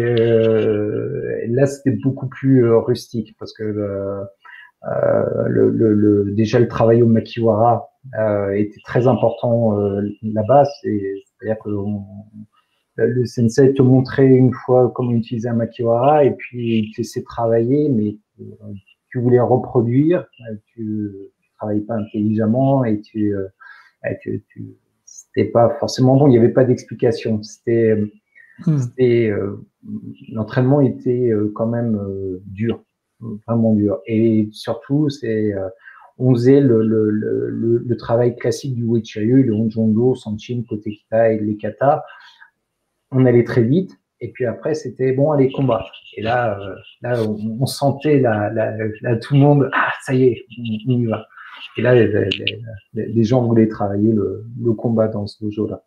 euh, là, c'était beaucoup plus euh, rustique parce que le, euh, le, le, le, déjà le travail au makiwara euh, était très important euh, là-bas. C'est-à-dire que on, le sensei te montrait une fois comment utiliser un makiwara et puis il te laissait travailler, mais tu voulais reproduire, tu, tu travaillais pas intelligemment et tu, euh, tu, tu c'était pas forcément bon. Il n'y avait pas d'explication. C'était Hmm. C'était euh, l'entraînement était euh, quand même euh, dur, vraiment dur. Et surtout, c'est euh, on faisait le, le, le, le travail classique du Uechi-ryu, le Honjong-do, Sanchin, Kotekita et les kata. On allait très vite. Et puis après, c'était bon, allez, combat. Et là, euh, là, on, on sentait la, la, la, tout le monde, ah, ça y est, on, on y va. Et là, les, les, les gens voulaient travailler le, le combat dans ce dojo-là.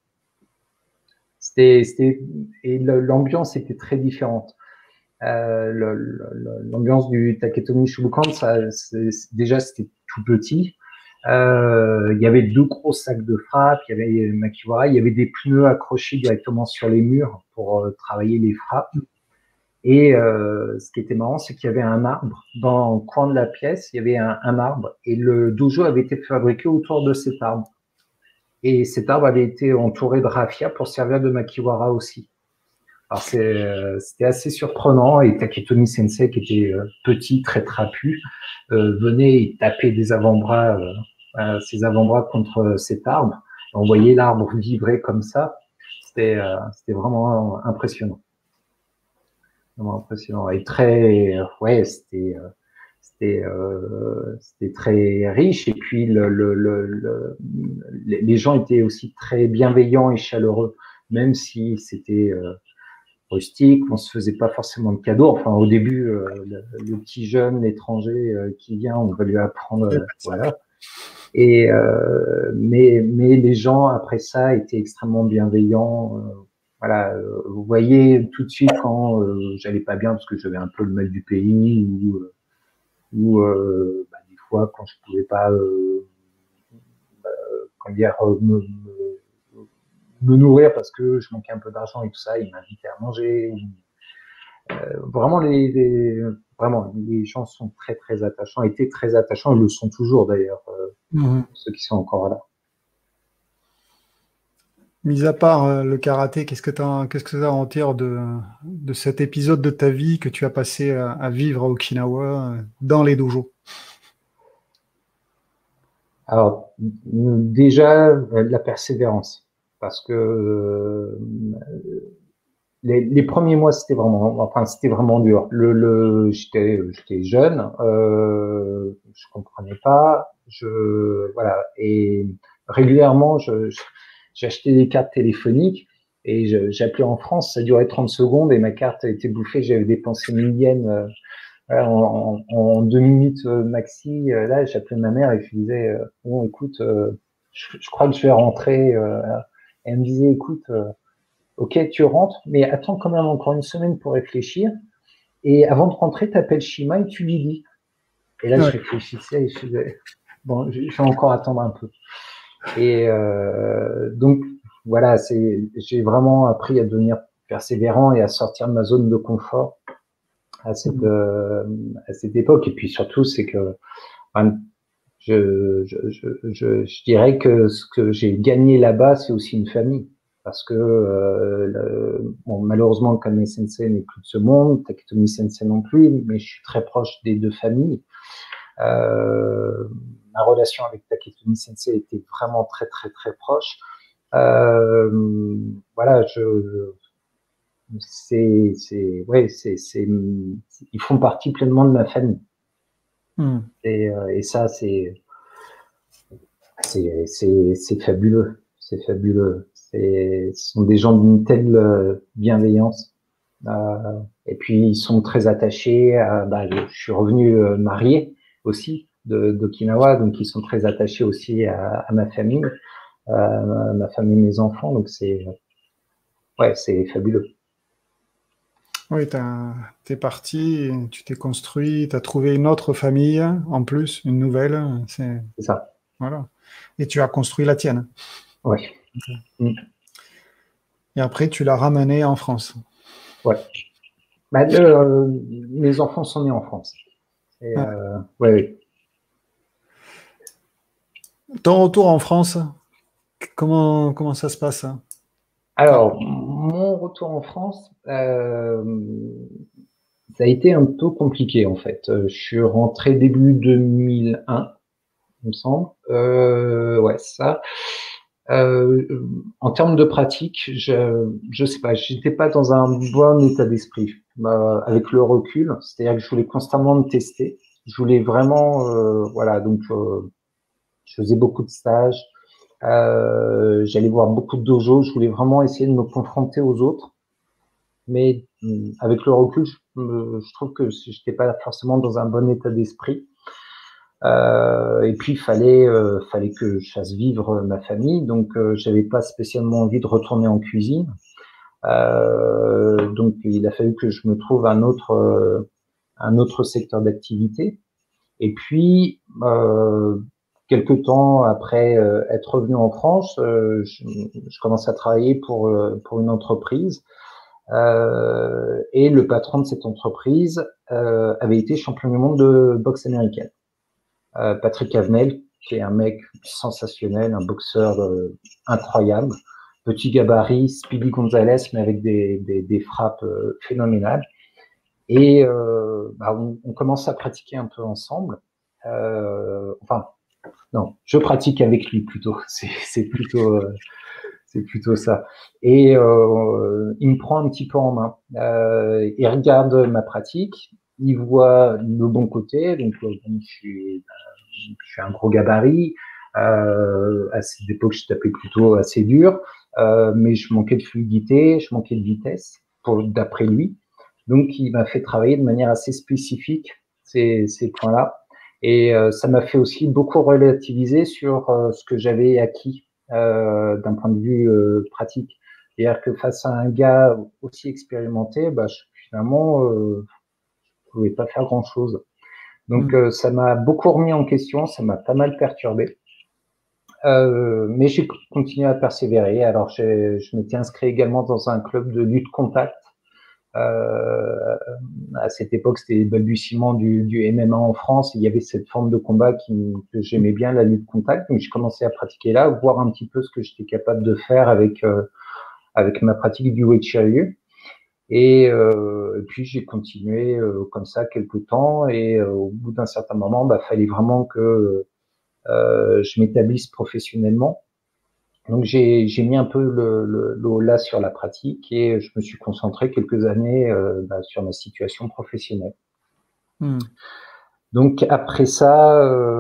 C'était, c'était, et l'ambiance était très différente. Euh, l'ambiance du Taketomi Shobukan, ça, déjà, c'était tout petit. Euh, il y avait deux gros sacs de frappe, il y avait makiwara, il y avait des pneus accrochés directement sur les murs pour euh, travailler les frappes. Et euh, ce qui était marrant, c'est qu'il y avait un arbre dans le coin de la pièce, il y avait un, un arbre, et le dojo avait été fabriqué autour de cet arbre. Et cet arbre avait été entouré de raffia pour servir de makiwara aussi. Alors c'était assez surprenant, et Taketomi Sensei, qui était euh, petit, très trapu, euh, venait et tapait des avant-bras, euh, ses avant-bras contre cet arbre. On voyait l'arbre vibrer comme ça. C'était euh, c'était vraiment impressionnant. Vraiment impressionnant. Et très, ouais, c'était euh, c'était euh, c'était très riche. Et puis le, le, le, le, les gens étaient aussi très bienveillants et chaleureux, même si c'était euh, rustique, on se faisait pas forcément de cadeaux. Enfin, au début, euh, le, le petit jeune étranger euh, qui vient, on va lui apprendre, euh, voilà. Et euh, mais mais les gens après ça étaient extrêmement bienveillants. Euh, voilà, euh, vous voyez tout de suite quand euh, j'allais pas bien parce que j'avais un peu le mal du pays ou euh, ou euh, bah, des fois quand je pouvais pas euh, euh, comment dire me, me, me nourrir parce que je manquais un peu d'argent et tout ça, ils m'invitaient à manger. Ou, Euh, vraiment, les, les, vraiment, les gens sont très, très attachants, étaient très attachants, ils le sont toujours d'ailleurs, euh, mmh. ceux qui sont encore là. Mis à part euh, le karaté, qu'est-ce que tu qu'est-ce que tu en tires de, de cet épisode de ta vie que tu as passé à, à vivre à Okinawa, dans les dojos? Alors, déjà, la persévérance, parce que euh, Les, les premiers mois, c'était vraiment, enfin, c'était vraiment dur. Le, le, j'étais, j'étais jeune, euh, je comprenais pas, je, voilà, et régulièrement, je, j'achetais des cartes téléphoniques et je, j'appelais en France, ça durait trente secondes et ma carte a été bouffée, j'avais dépensé mille yens euh, voilà, en, en, en deux minutes euh, maxi. Euh, là, j'appelais ma mère et je lui disais, euh, bon, écoute, euh, je, je crois que je vais rentrer. Euh, et elle me disait, écoute. Euh, Ok, tu rentres, mais attends quand même encore une semaine pour réfléchir. Et avant de rentrer, tu appelles Shima et tu lui dis. Et là, ouais. je réfléchissais et je disais, bon, je vais encore attendre un peu. Et euh, donc, voilà, c'est, j'ai vraiment appris à devenir persévérant et à sortir de ma zone de confort à cette, mmh. euh, à cette époque. Et puis surtout, c'est que enfin, je, je, je, je, je dirais que ce que j'ai gagné là-bas, c'est aussi une famille. Parce que euh, le, bon, malheureusement, Kame Sensei n'est plus de ce monde, Taketomi Sensei non plus, mais je suis très proche des deux familles. Euh, ma relation avec Taketomi Sensei était vraiment très très très proche. Euh, voilà, je, c'est, c'est, ouais, c'est, c'est, ils font partie pleinement de ma famille. Mm. Et, et ça, c'est, c'est, c'est, c'est fabuleux, c'est fabuleux. Et ce sont des gens d'une telle bienveillance. Euh, et puis, ils sont très attachés. À, bah, je suis revenu euh, marié aussi de, d'Okinawa, donc ils sont très attachés aussi à, à ma famille, à ma famille et mes enfants. Donc, c'est ouais, c'est fabuleux. Oui, tu es parti, tu t'es construit, tu as trouvé une autre famille en plus, une nouvelle. C'est ça. Voilà. Et tu as construit la tienne. Oui. Okay. Mm. Et après, tu l'as ramenée en France. Ouais. Bah, euh, mes enfants sont nés en France. Et, ah. euh, ouais, ouais. Ton retour en France, comment, comment ça se passe? Alors, mon retour en France, euh, ça a été un peu compliqué en fait. Je suis rentré début deux mille un, il me semble. Euh, ouais, ça. Euh, en termes de pratique, je je sais pas, j'étais pas dans un bon état d'esprit. Euh, avec le recul, c'est-à-dire que je voulais constamment me tester. Je voulais vraiment, euh, voilà, donc euh, je faisais beaucoup de stages. Euh, j'allais voir beaucoup de dojos. Je voulais vraiment essayer de me confronter aux autres. Mais avec le recul, je, je trouve que j'étais pas forcément dans un bon état d'esprit. Euh, et puis il fallait, euh, fallait que je fasse vivre ma famille, donc euh, j'avais pas spécialement envie de retourner en cuisine. Euh, donc il a fallu que je me trouve un autre, euh, un autre secteur d'activité. Et puis euh, quelque temps après euh, être revenu en France, euh, je, je commence à travailler pour euh, pour une entreprise. Euh, et le patron de cette entreprise euh, avait été champion du monde de boxe américaine. Euh, Patrick Avenel, qui est un mec sensationnel, un boxeur euh, incroyable, petit gabarit, Speedy Gonzalez, mais avec des, des, des frappes euh, phénoménales. Et euh, bah, on, on commence à pratiquer un peu ensemble. Euh, enfin, non, je pratique avec lui plutôt. C'est plutôt... Euh, C'est plutôt ça. Et euh, il me prend un petit peu en main. Euh, il regarde ma pratique, il voit le bon côté. Donc, euh, bon, je, suis, je suis un gros gabarit. Euh, à cette époque, je tapais plutôt assez dur, euh, mais je manquais de fluidité, je manquais de vitesse, d'après lui. Donc, il m'a fait travailler de manière assez spécifique ces, ces points-là. Et euh, ça m'a fait aussi beaucoup relativiser sur euh, ce que j'avais acquis euh, d'un point de vue euh, pratique. C'est-à-dire que face à un gars aussi expérimenté, bah, je, finalement, euh, je pouvais pas faire grand-chose. Donc, mmh. euh, ça m'a beaucoup remis en question, ça m'a pas mal perturbé. Euh, mais j'ai continué à persévérer. Alors, je m'étais inscrit également dans un club de lutte contact. Euh, à cette époque, c'était les balbutiements du, du M M A en France. Il y avait cette forme de combat qui, que j'aimais bien, la lutte contact. Donc, j'ai commencé à pratiquer là, voir un petit peu ce que j'étais capable de faire avec euh, avec ma pratique du weight chariot. Et, euh, et puis j'ai continué euh, comme ça quelques temps. Et euh, au bout d'un certain moment, bah, fallait vraiment que euh, je m'établisse professionnellement. Donc j'ai mis un peu le, le, le là sur la pratique et je me suis concentré quelques années euh, bah, sur ma situation professionnelle. Mmh. Donc après ça,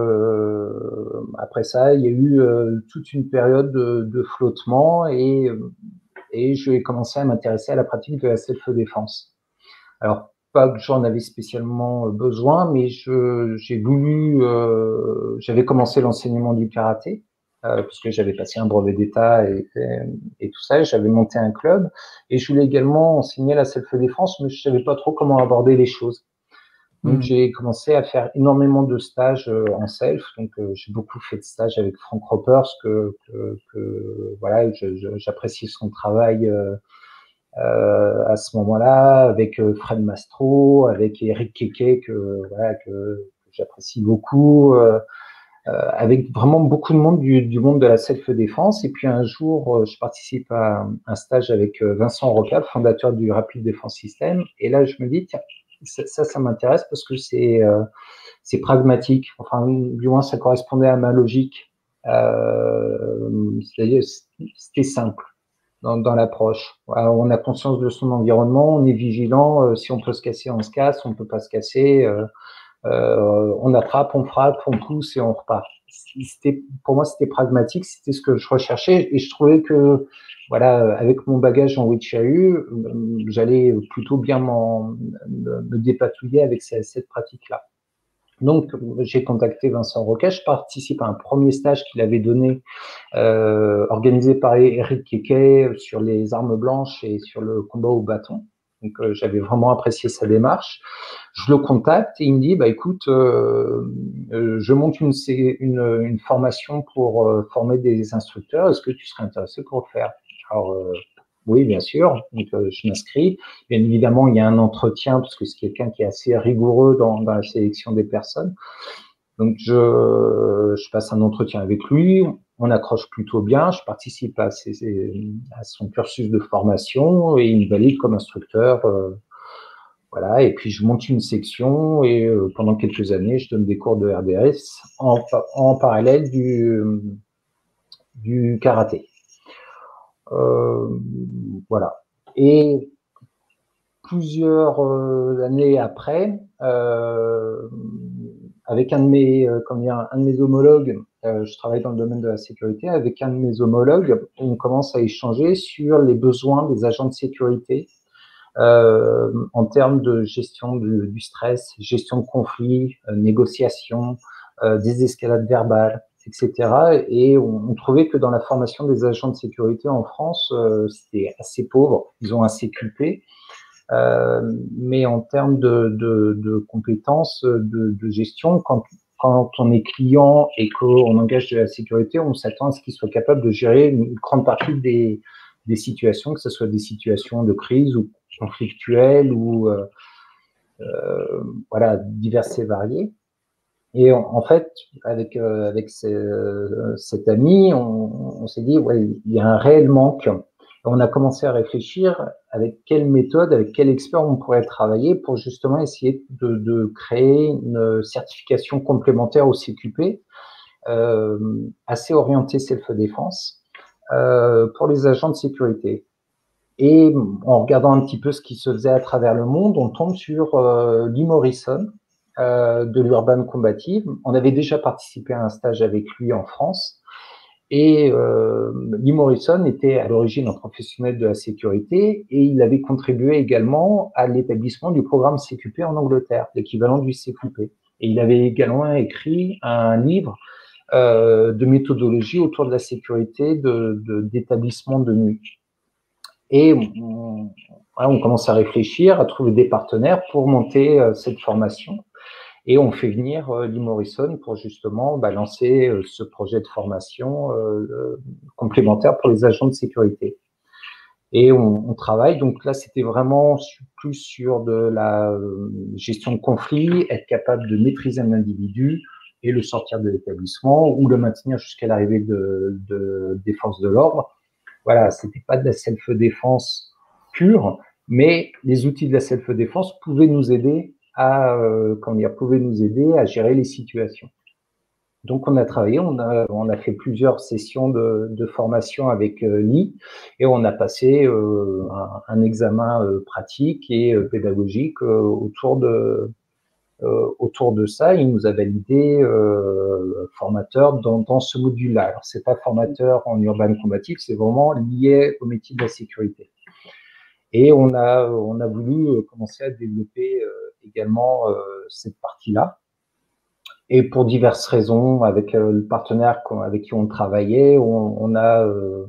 euh, après ça, il y a eu euh, toute une période de, de flottement et et je vais commencer à m'intéresser à la pratique de la self-défense. Alors pas que j'en avais spécialement besoin, mais je j'ai voulu, euh, j'avais commencé l'enseignement du karaté. Euh, puisque j'avais passé un brevet d'État et, et, et tout ça, j'avais monté un club et je voulais également enseigner la self-défense, mais je savais pas trop comment aborder les choses. Donc, mmh. j'ai commencé à faire énormément de stages euh, en self. Donc, euh, j'ai beaucoup fait de stages avec Frank Ropers, que, que, que voilà, j'apprécie son travail euh, euh, à ce moment-là, avec euh, Fred Mastro, avec Eric Keke, que voilà, que, que j'apprécie beaucoup. Euh, Euh, avec vraiment beaucoup de monde du, du monde de la self-défense. Et puis un jour, euh, je participe à un stage avec euh, Vincent Roca, fondateur du Rapid Defense System. Et là, je me dis, tiens, ça, ça, ça m'intéresse parce que c'est euh, c'est pragmatique. Enfin, du moins, ça correspondait à ma logique. Euh, C'est-à-dire, c'était simple dans, dans l'approche. On a conscience de son environnement, on est vigilant. Euh, si on peut se casser, on se casse. On peut pas se casser. Euh, Euh, on attrape, on frappe, on pousse et on repart. C'était, pour moi, c'était pragmatique, c'était ce que je recherchais et je trouvais que, voilà, avec mon bagage en Weight Chariot, j'allais plutôt bien me dépatouiller avec cette, cette pratique-là. Donc, j'ai contacté Vincent Roca, je participe à un premier stage qu'il avait donné, euh, organisé par Eric Keke sur les armes blanches et sur le combat au bâton. Donc, euh, j'avais vraiment apprécié sa démarche. Je le contacte et il me dit, bah, écoute, euh, euh, je monte une, une, une formation pour euh, former des instructeurs. Est-ce que tu serais intéressé pour le faire? Alors, euh, oui, bien sûr. Donc, euh, je m'inscris. Bien évidemment, il y a un entretien parce que c'est quelqu'un qui est assez rigoureux dans, dans la sélection des personnes. Donc, je, je passe un entretien avec lui. On accroche plutôt bien. Je participe à, ses, à son cursus de formation et il me valide comme instructeur. Euh, voilà. Et puis, je monte une section et euh, pendant quelques années, je donne des cours de R D S en, en parallèle du, du karaté. Euh, voilà. Et plusieurs euh, années après, euh, avec un de mes, euh, comment dire, un de mes homologues, euh, je travaille dans le domaine de la sécurité, avec un de mes homologues, on commence à échanger sur les besoins des agents de sécurité euh, en termes de gestion du, du stress, gestion de conflits, euh, négociation, euh, désescalade verbale, et cetera. Et on, on trouvait que dans la formation des agents de sécurité en France, euh, c'était assez pauvre. Ils ont un C Q P. Euh, mais en termes de, de, de compétences de, de gestion, quand, quand on est client et qu'on engage de la sécurité, on s'attend à ce qu'il soit capable de gérer une grande partie des, des situations, que ce soit des situations de crise ou conflictuelles ou euh, euh, voilà, diverses et variées. Et en, en fait, avec euh, avec ces, euh, cet ami, on, on s'est dit ouais, il y a un réel manque. On a commencé à réfléchir avec quelle méthode, avec quel expert on pourrait travailler pour justement essayer de, de créer une certification complémentaire au C Q P, euh, assez orientée self-défense, euh, pour les agents de sécurité. Et en regardant un petit peu ce qui se faisait à travers le monde, on tombe sur euh, Lee Morrison, euh, de l'Urban Combative. On avait déjà participé à un stage avec lui en France. Et euh, Lee Morrison était à l'origine un professionnel de la sécurité et il avait contribué également à l'établissement du programme C Q P en Angleterre, l'équivalent du C Q P. Et il avait également écrit un livre euh, de méthodologie autour de la sécurité de, de, d'établissement de nuit. Et on, on commence à réfléchir, à trouver des partenaires pour monter euh, cette formation. Et on fait venir euh, Lee Morrison pour justement bah, lancer euh, ce projet de formation euh, complémentaire pour les agents de sécurité. Et on, on travaille, donc là c'était vraiment plus sur de la euh, gestion de conflits, être capable de maîtriser un individu et le sortir de l'établissement ou le maintenir jusqu'à l'arrivée de, de, des forces de l'ordre. Voilà, c'était pas de la self-défense pure, mais les outils de la self-défense pouvaient nous aider à, euh, comment dire, pouvaient nous aider à gérer les situations. Donc, on a travaillé, on a, on a fait plusieurs sessions de, de formation avec euh, Lee et on a passé euh, un, un examen euh, pratique et euh, pédagogique euh, autour de, euh, autour de ça. Il nous a validé euh, formateur dans, dans ce module-là. Alors, c'est pas formateur en urban combatif, c'est vraiment lié au métier de la sécurité. Et on a, on a voulu commencer à développer euh, également euh, cette partie-là. Et pour diverses raisons, avec euh, le partenaire avec qui on travaillait, on, on a, euh,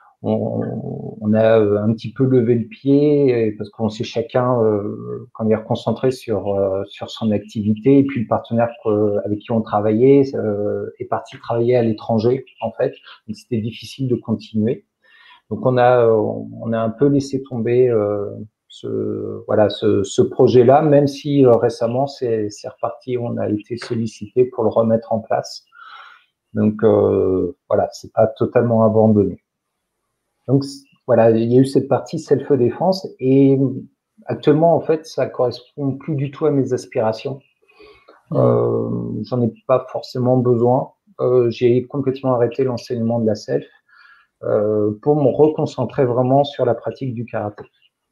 on, on, a un petit peu levé le pied parce qu'on s'est chacun, euh, quand dire, concentré sur euh, sur son activité. Et puis le partenaire avec qui on travaillait euh, est parti travailler à l'étranger, en fait. Donc c'était difficile de continuer. Donc on a on a un peu laissé tomber euh, ce voilà ce, ce projet-là, même si euh, récemment c'est c'est reparti, on a été sollicité pour le remettre en place. Donc euh, voilà, c'est pas totalement abandonné. Donc voilà, il y a eu cette partie self-défense et actuellement en fait ça correspond plus du tout à mes aspirations. Mmh. Euh, j'en ai pas forcément besoin. Euh, j'ai complètement arrêté l'enseignement de la self. Euh, pour me reconcentrer vraiment sur la pratique du karaté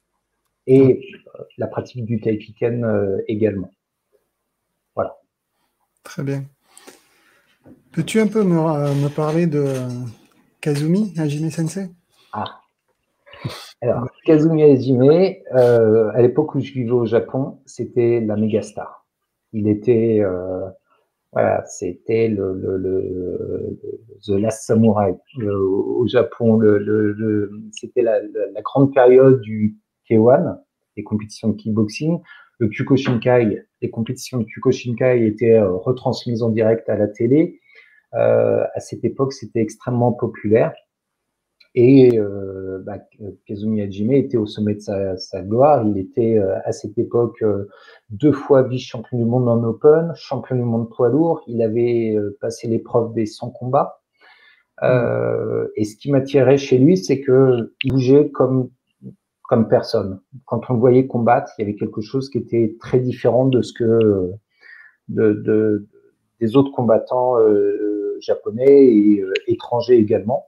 et euh, la pratique du taïkiken euh, également. Voilà. Très bien. Peux-tu un peu me, euh, me parler de Kazumi Hajime Sensei? Ah. Alors, Kazumi Hajime, euh, à l'époque où je vivais au Japon, c'était la méga star. Il était, euh, voilà, c'était le, le, le, The Last Samurai le, au Japon. Le, le, le, c'était la, la, la grande période du K un. des compétitions de kickboxing. Le Kyokushinkai, les compétitions de Kyokushinkai étaient euh, retransmises en direct à la télé. Euh, à cette époque, c'était extrêmement populaire. Et euh, bah, Kazumi Hajime était au sommet de sa, sa gloire. Il était euh, à cette époque euh, deux fois vice-champion du monde en Open, champion du monde poids lourd. Il avait euh, passé l'épreuve des cent combats. Euh, mmh. Et ce qui m'attirait chez lui, c'est que il bougeait comme comme personne. Quand on le voyait combattre, il y avait quelque chose qui était très différent de ce que de, de des autres combattants euh, japonais et euh, étrangers également.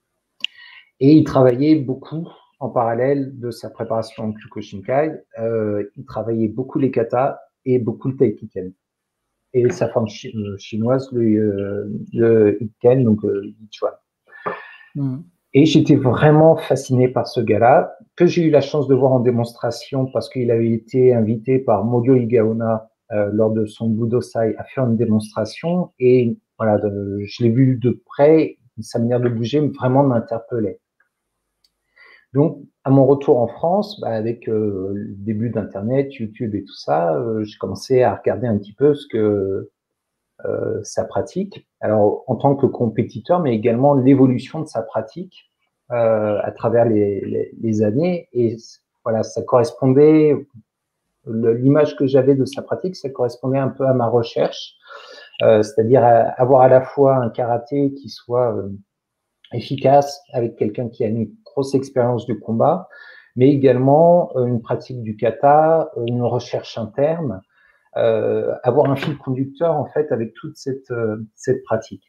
Et il travaillait beaucoup en parallèle de sa préparation en Kyokushinkai. Euh, il travaillait beaucoup les katas et beaucoup le Taikiken. Et sa forme chi chinoise, le, euh, le Iken, donc euh, Yichuan. Mm. Et j'étais vraiment fasciné par ce gars-là, que j'ai eu la chance de voir en démonstration parce qu'il avait été invité par Mogyo Igaona euh, lors de son Budosai à faire une démonstration. Et voilà, de, je l'ai vu de près, sa manière de bouger vraiment m'interpellait. Donc, à mon retour en France, bah, avec euh, le début d'Internet, YouTube et tout ça, euh, j'ai commencé à regarder un petit peu ce que euh, sa pratique. Alors, en tant que compétiteur, mais également l'évolution de sa pratique euh, à travers les, les, les années. Et voilà, ça correspondait, l'image que j'avais de sa pratique, ça correspondait un peu à ma recherche, euh, c'est-à-dire avoir à la fois un karaté qui soit euh, efficace avec quelqu'un qui a une grosse expérience du combat, mais également euh, une pratique du kata, une recherche interne, euh, avoir un fil conducteur en fait avec toute cette, euh, cette pratique.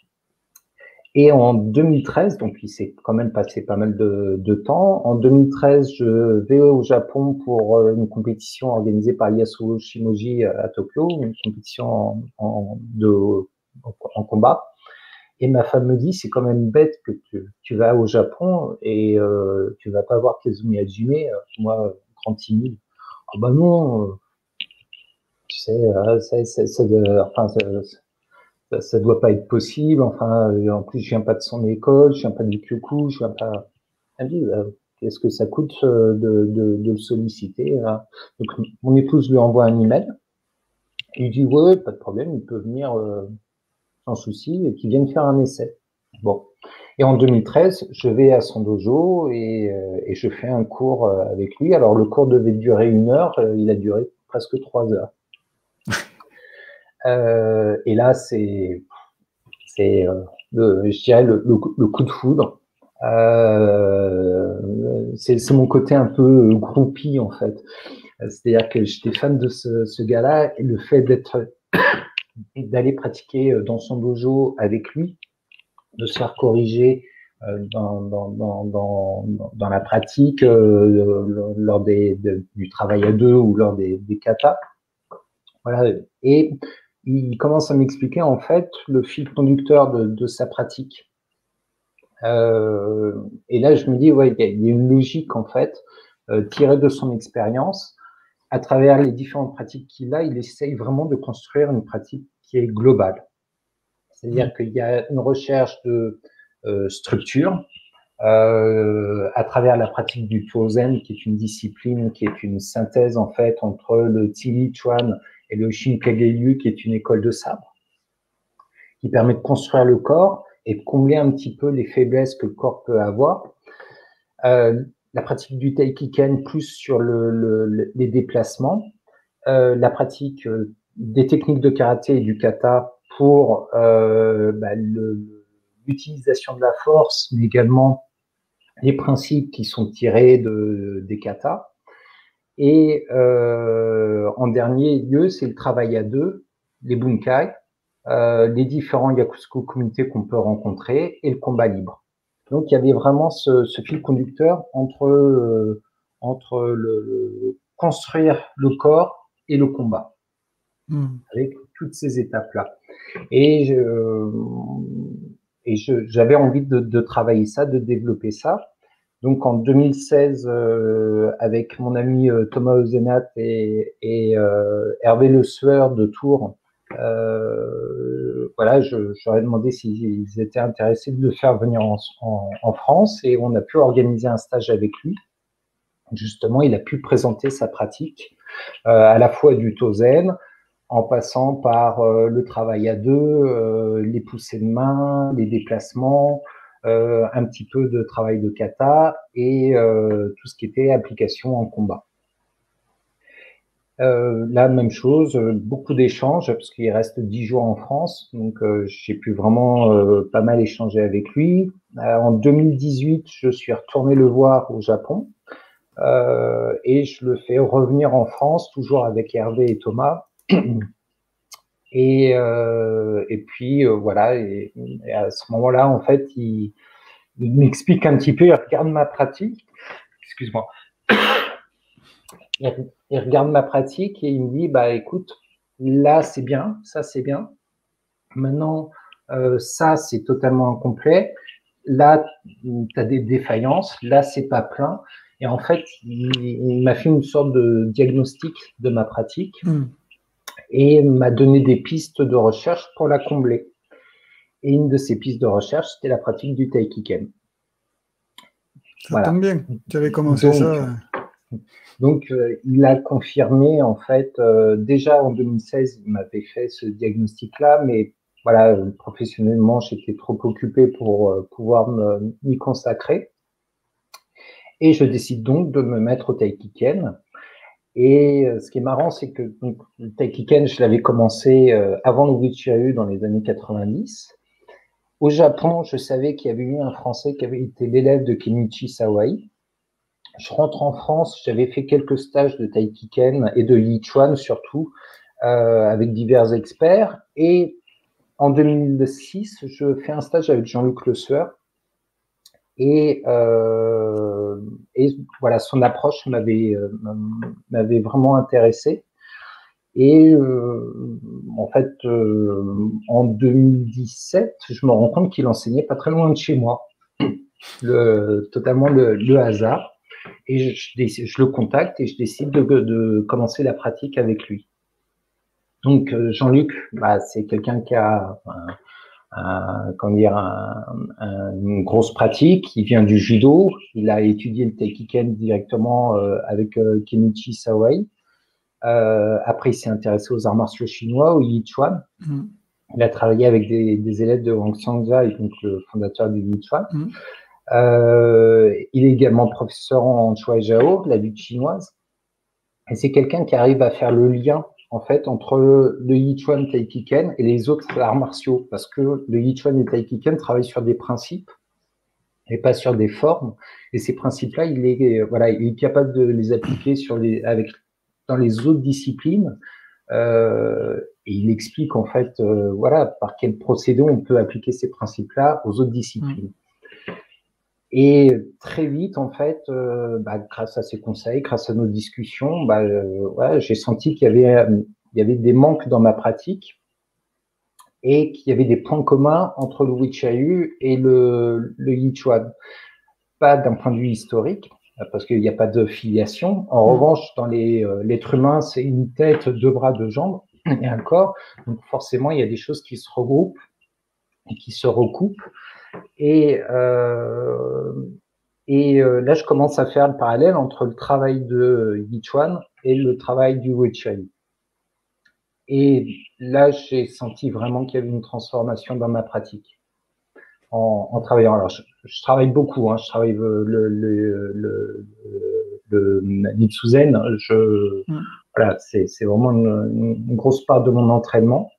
Et en deux mille treize, donc il s'est quand même passé pas mal de, de temps, en deux mille treize, je vais au Japon pour une compétition organisée par Yasuo Shimoji à Tokyo, une compétition en, en, de, en combat. Et ma femme me dit, c'est quand même bête que tu, tu vas au Japon et euh, tu vas pas voir Kazumi Hajime, moi, grand timide. Ah oh, bah non, euh, tu sais, euh, ça, ça, ça, enfin, ça, ça, ça doit pas être possible. Enfin, en plus, je viens pas de son école, je viens pas du Kyoku, je viens pas. Elle me dit, bah, qu'est-ce que ça coûte de, de, de le solliciter hein. Donc, mon épouse lui envoie un email. Il lui dit, ouais, pas de problème, il peut venir. Euh, sans souci, et qui viennent faire un essai. Bon. Et en deux mille treize, je vais à son dojo et, euh, et je fais un cours euh, avec lui. Alors, le cours devait durer une heure, euh, il a duré presque trois heures. euh, et là, c'est, c'est, euh, le, je dirais, le, le, le coup de foudre. Euh, c'est, c'est mon côté un peu groupie, en fait. C'est-à-dire que j'étais fan de ce, ce gars-là et le fait d'être et d'aller pratiquer dans son dojo avec lui, de se faire corriger euh, dans, dans, dans, dans, dans la pratique, euh, lors des, de, du travail à deux ou lors des, des katas. Voilà. Et il commence à m'expliquer en fait le fil conducteur de, de sa pratique. Euh, et là, je me dis, ouais, il y a, il y a une logique en fait, euh, tirée de son expérience. À travers les différentes pratiques qu'il a, il essaye vraiment de construire une pratique qui est globale. C'est-à-dire mmh. qu'il y a une recherche de euh, structure euh, à travers la pratique du Tuozen, qui est une discipline, qui est une synthèse en fait entre le Tili Chuan et le Shinkageryu, qui est une école de sabre, qui permet de construire le corps et de combler un petit peu les faiblesses que le corps peut avoir. Euh, la pratique du Taikiken plus sur le, le, les déplacements, euh, la pratique euh, des techniques de karaté et du kata pour euh, bah, l'utilisation de la force, mais également les principes qui sont tirés de, des katas. Et euh, en dernier lieu, c'est le travail à deux, les bunkai, euh, les différents yakusoku comités qu'on peut rencontrer et le combat libre. Donc, il y avait vraiment ce, ce fil conducteur entre, euh, entre le, le construire le corps et le combat, mmh. avec toutes ces étapes-là. Et je, et je, j'avais envie de, de travailler ça, de développer ça. Donc, en deux mille seize, euh, avec mon ami euh, Thomas Euzenat et, et euh, Hervé Le Sueur de Tours, Euh, voilà, je, je leur ai demandé s'ils étaient intéressés de le faire venir en, en, en France et on a pu organiser un stage avec lui. justement, il a pu présenter sa pratique euh, à la fois du Tozen, en passant par euh, le travail à deux, euh, les poussées de main, les déplacements, euh, un petit peu de travail de kata et euh, tout ce qui était application en combat. Euh, là, même chose, beaucoup d'échanges, parce qu'il reste dix jours en France, donc euh, j'ai pu vraiment euh, pas mal échanger avec lui. Euh, en deux mille dix-huit, je suis retourné le voir au Japon, euh, et je le fais revenir en France, toujours avec Hervé et Thomas. Et, euh, et puis euh, voilà, et, et à ce moment-là, en fait, il, il m'explique un petit peu, il regarde ma pratique, excuse-moi, il, il regarde ma pratique et il me dit, bah écoute, là c'est bien, ça c'est bien, maintenant euh, ça c'est totalement incomplet, là tu as des défaillances, là c'est pas plein, et en fait il, il m'a fait une sorte de diagnostic de ma pratique. Mmh. Et m'a donné des pistes de recherche pour la combler. Et une de ces pistes de recherche, c'était la pratique du Taikiken. Ça voilà. tombe bien, tu avais commencé donc, ça. Donc, euh, il a confirmé, en fait, euh, déjà en deux mille seize, il m'avait fait ce diagnostic-là, mais voilà, professionnellement, j'étais trop occupé pour euh, pouvoir m'y consacrer. Et je décide donc de me mettre au Taikiken. Et euh, ce qui est marrant, c'est que donc, le Taikiken, je l'avais commencé euh, avant le Wii-Chiryu dans les années quatre-vingt-dix. Au Japon, je savais qu'il y avait eu un Français qui avait été l'élève de Kenichi Sawai. Je rentre en France, j'avais fait quelques stages de Taikiken et de Yichuan surtout, euh, avec divers experts. Et en deux mille six, je fais un stage avec Jean-Luc Le Sueur. Et, euh, et voilà, son approche m'avait euh, m'avait vraiment intéressé. Et euh, en fait, euh, en deux mille dix-sept, je me rends compte qu'il enseignait pas très loin de chez moi, le, totalement le, le hasard. Et je, je, je le contacte et je décide de, de commencer la pratique avec lui. Donc Jean-Luc, bah, c'est quelqu'un qui a un, un, comment dire, un, un, une grosse pratique. Il vient du judo. Il a étudié le Taikiken directement euh, avec euh, Kenichi Sawai. Euh, après, il s'est intéressé aux arts martiaux chinois, au Yichuan. Mmh. Il a travaillé avec des, des élèves de Wang Xiangja, et donc le fondateur du Yichuan. Mmh. Euh, il est également professeur en Shuai-Jiao, la lutte chinoise. Et c'est quelqu'un qui arrive à faire le lien, en fait, entre le Yichuan Taikiken et les autres arts martiaux, parce que le Yichuan et le Taikiken travaillent sur des principes et pas sur des formes. Et ces principes-là, il est, voilà, il est capable de les appliquer sur les, avec dans les autres disciplines, euh, et il explique en fait, euh, voilà, par quel procédé on peut appliquer ces principes-là aux autres disciplines. Mmh. Et très vite, en fait, euh, bah, grâce à ses conseils, grâce à nos discussions, bah, euh, ouais, j'ai senti qu'il y avait, euh, il y avait des manques dans ma pratique et qu'il y avait des points communs entre le Wii-Chiryu et le, le Yichuan. Pas d'un point de vue historique, parce qu'il n'y a pas de filiation. En mmh. revanche, dans les euh, l'être humain, c'est une tête, deux bras, deux jambes et un corps. Donc forcément, il y a des choses qui se regroupent et qui se recoupent. Et, euh, et euh, là, je commence à faire le parallèle entre le travail de Yichuan et le travail du Wii-Chiryu. Et là, j'ai senti vraiment qu'il y avait une transformation dans ma pratique. En, en travaillant. Alors, je, je travaille beaucoup. Hein, je travaille le le le le, le Nitsuzen. Je mm. voilà, c'est c'est vraiment une, une grosse part de mon entraînement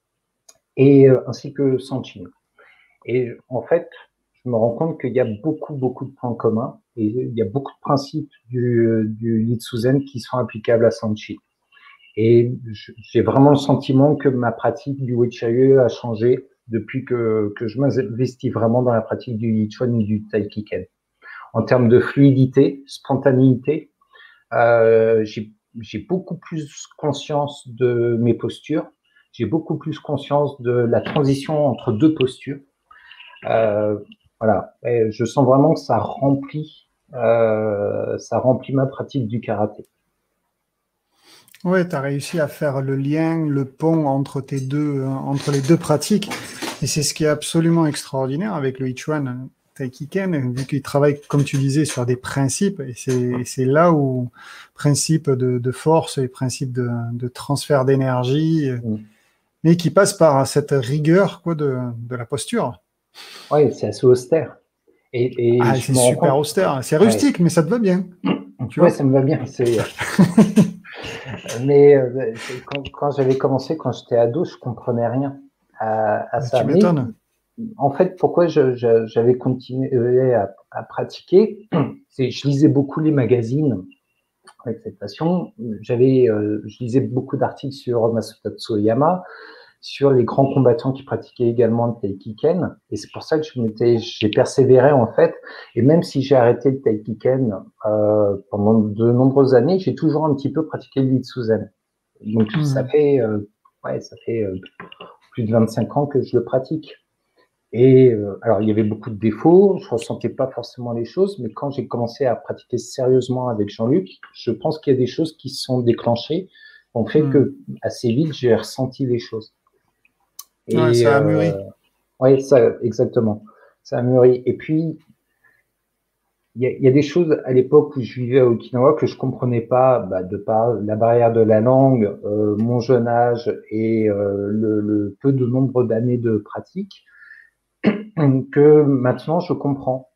et euh, ainsi que Sanchin. Et en fait, je me rends compte qu'il y a beaucoup beaucoup de points communs et il y a beaucoup de principes du du Nitsuzen qui sont applicables à Sanchin. Et j'ai vraiment le sentiment que ma pratique du Wii-Chiryu a changé depuis que, que je m'investis vraiment dans la pratique du Yichuan et du Taikiken. En termes de fluidité, spontanéité, euh, j'ai beaucoup plus conscience de mes postures, j'ai beaucoup plus conscience de la transition entre deux postures. Euh, voilà, et je sens vraiment que ça remplit, euh, ça remplit ma pratique du karaté. Oui, tu as réussi à faire le lien, le pont entre tes deux, entre les deux pratiques. Et c'est ce qui est absolument extraordinaire avec le Yichuan. Taikiken, vu qu'il travaille, comme tu disais, sur des principes, et c'est là où principe de, de force et principe de, de transfert d'énergie, mmh. mais qui passe par cette rigueur quoi, de, de la posture. Oui, c'est assez austère. Et, et ah, c'est super compte... austère. C'est rustique, ouais. mais ça te va bien. Oui, ça me va bien. mais euh, quand, quand j'avais commencé, quand j'étais ado, je comprenais rien à, à ça. Tu m'étonnes. En fait, pourquoi j'avais continué à, à pratiquer, c'est je lisais beaucoup les magazines avec cette passion. J'avais, euh, je lisais beaucoup d'articles sur Masuta Tsuyoyama, sur les grands combattants qui pratiquaient également le Taikiken, et c'est pour ça que je m'étais, j'ai persévéré en fait. Et même si j'ai arrêté le Taikiken euh, pendant de nombreuses années, j'ai toujours un petit peu pratiqué le Hitsuzen. Donc mmh. ça fait, euh, ouais, ça fait euh, plus de vingt-cinq ans que je le pratique. Et euh, alors, il y avait beaucoup de défauts, je ressentais pas forcément les choses, mais quand j'ai commencé à pratiquer sérieusement avec Jean-Luc, je pense qu'il y a des choses qui se sont déclenchées, ont fait mmh. que assez vite j'ai ressenti les choses. Et ouais, ça a mûri. Euh, oui, ça, exactement. Ça a mûri. Et puis, il y a, y a des choses à l'époque où je vivais à Okinawa que je comprenais pas, bah, de par la barrière de la langue, euh, mon jeune âge et euh, le, le peu de nombre d'années de pratique, que maintenant je comprends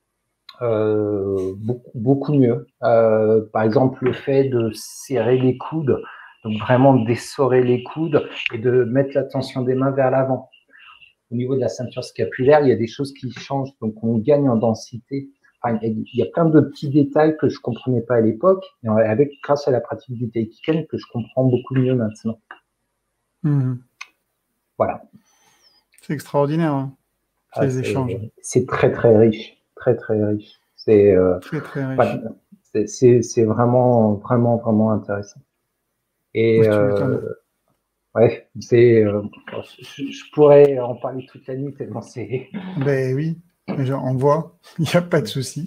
euh, beaucoup, beaucoup mieux. Euh, par exemple, le fait de serrer les coudes, donc vraiment d'essorer les coudes et de mettre la tension des mains vers l'avant. Au niveau de la ceinture scapulaire, il y a des choses qui changent, donc on gagne en densité. Enfin, il y a plein de petits détails que je comprenais pas à l'époque, et avec grâce à la pratique du Taikiken que je comprends beaucoup mieux maintenant. Mmh. Voilà. C'est extraordinaire. Hein. Ah, c'est très très riche, très très riche. C'est euh, très très riche. C'est vraiment vraiment vraiment intéressant. Et oui, euh, ouais, c'est. Euh, je, je pourrais en parler toute la nuit tellement c'est. Ben oui, on voit, il n'y a pas de souci.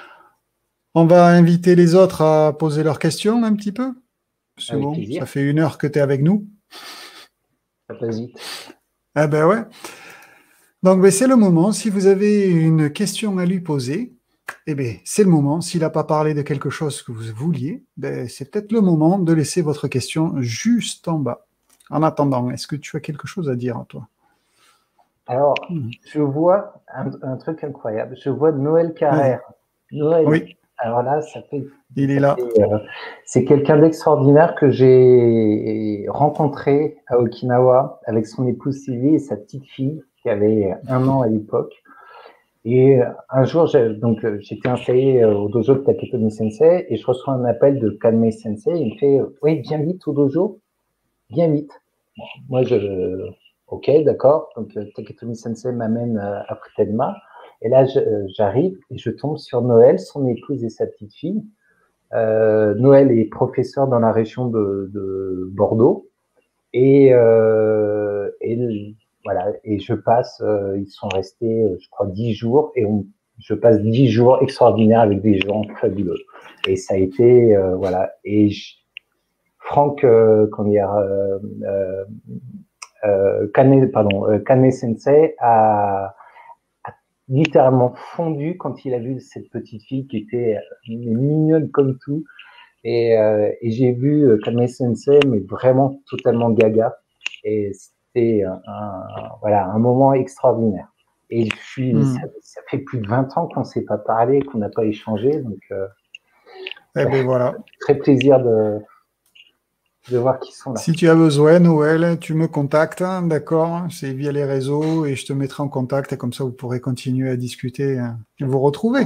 On va inviter les autres à poser leurs questions un petit peu. C'est bon, plaisir. Ça fait une heure que tu es avec nous. Ça passe vite. Ah ben ouais. Donc, ben, c'est le moment. Si vous avez une question à lui poser, eh ben, c'est le moment. S'il n'a pas parlé de quelque chose que vous vouliez, ben, c'est peut-être le moment de laisser votre question juste en bas. En attendant, est-ce que tu as quelque chose à dire, toi? Alors, mmh. je vois un, un truc incroyable. Je vois Noël Carrère. Oui. Noël. Oui. Alors là, ça fait. Il ça est là. Euh, c'est quelqu'un d'extraordinaire que j'ai rencontré à Okinawa avec son épouse Sylvie et sa petite fille qui avait un an à l'époque. Et un jour, donc j'étais installé au dojo de Taketomi Sensei et je reçois un appel de Kanmei Sensei. Il me fait « Oui, viens vite au dojo, viens vite. » Bon, moi, je... Ok, d'accord. Donc Taketomi Sensei m'amène à Futenma. Et là, j'arrive et je tombe sur Noël, son épouse et sa petite fille. Euh, Noël est professeur dans la région de, de Bordeaux. Et, euh, et voilà, et je passe, euh, ils sont restés, je crois, dix jours, et on, je passe dix jours extraordinaires avec des gens fabuleux. Et ça a été, euh, voilà. Et je, Franck, euh, comment dire, euh, euh, euh, Kane, pardon, euh, Kane Sensei a, a littéralement fondu quand il a vu cette petite fille qui était mignonne comme tout. Et, euh, et j'ai vu euh, Kane Sensei, mais vraiment totalement gaga. Et c'était un, un, voilà, un moment extraordinaire. Et je suis, mmh. ça, ça fait plus de vingt ans qu'on ne s'est pas parlé, qu'on n'a pas échangé. Donc, euh, eh ben voilà. Très plaisir de, de voir qu'ils sont là. Si tu as besoin, Noël, tu me contactes, d'accord? C'est via les réseaux et je te mettrai en contact et comme ça vous pourrez continuer à discuter et vous retrouver.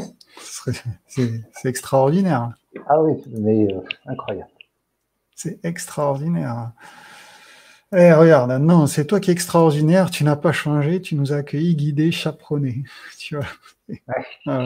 C'est extraordinaire. Ah oui, mais euh, incroyable. C'est extraordinaire. Eh, regarde, non, c'est toi qui es extraordinaire, tu n'as pas changé, tu nous as accueillis, guidés, chaperonnés. Tu vois. Ouais. Voilà.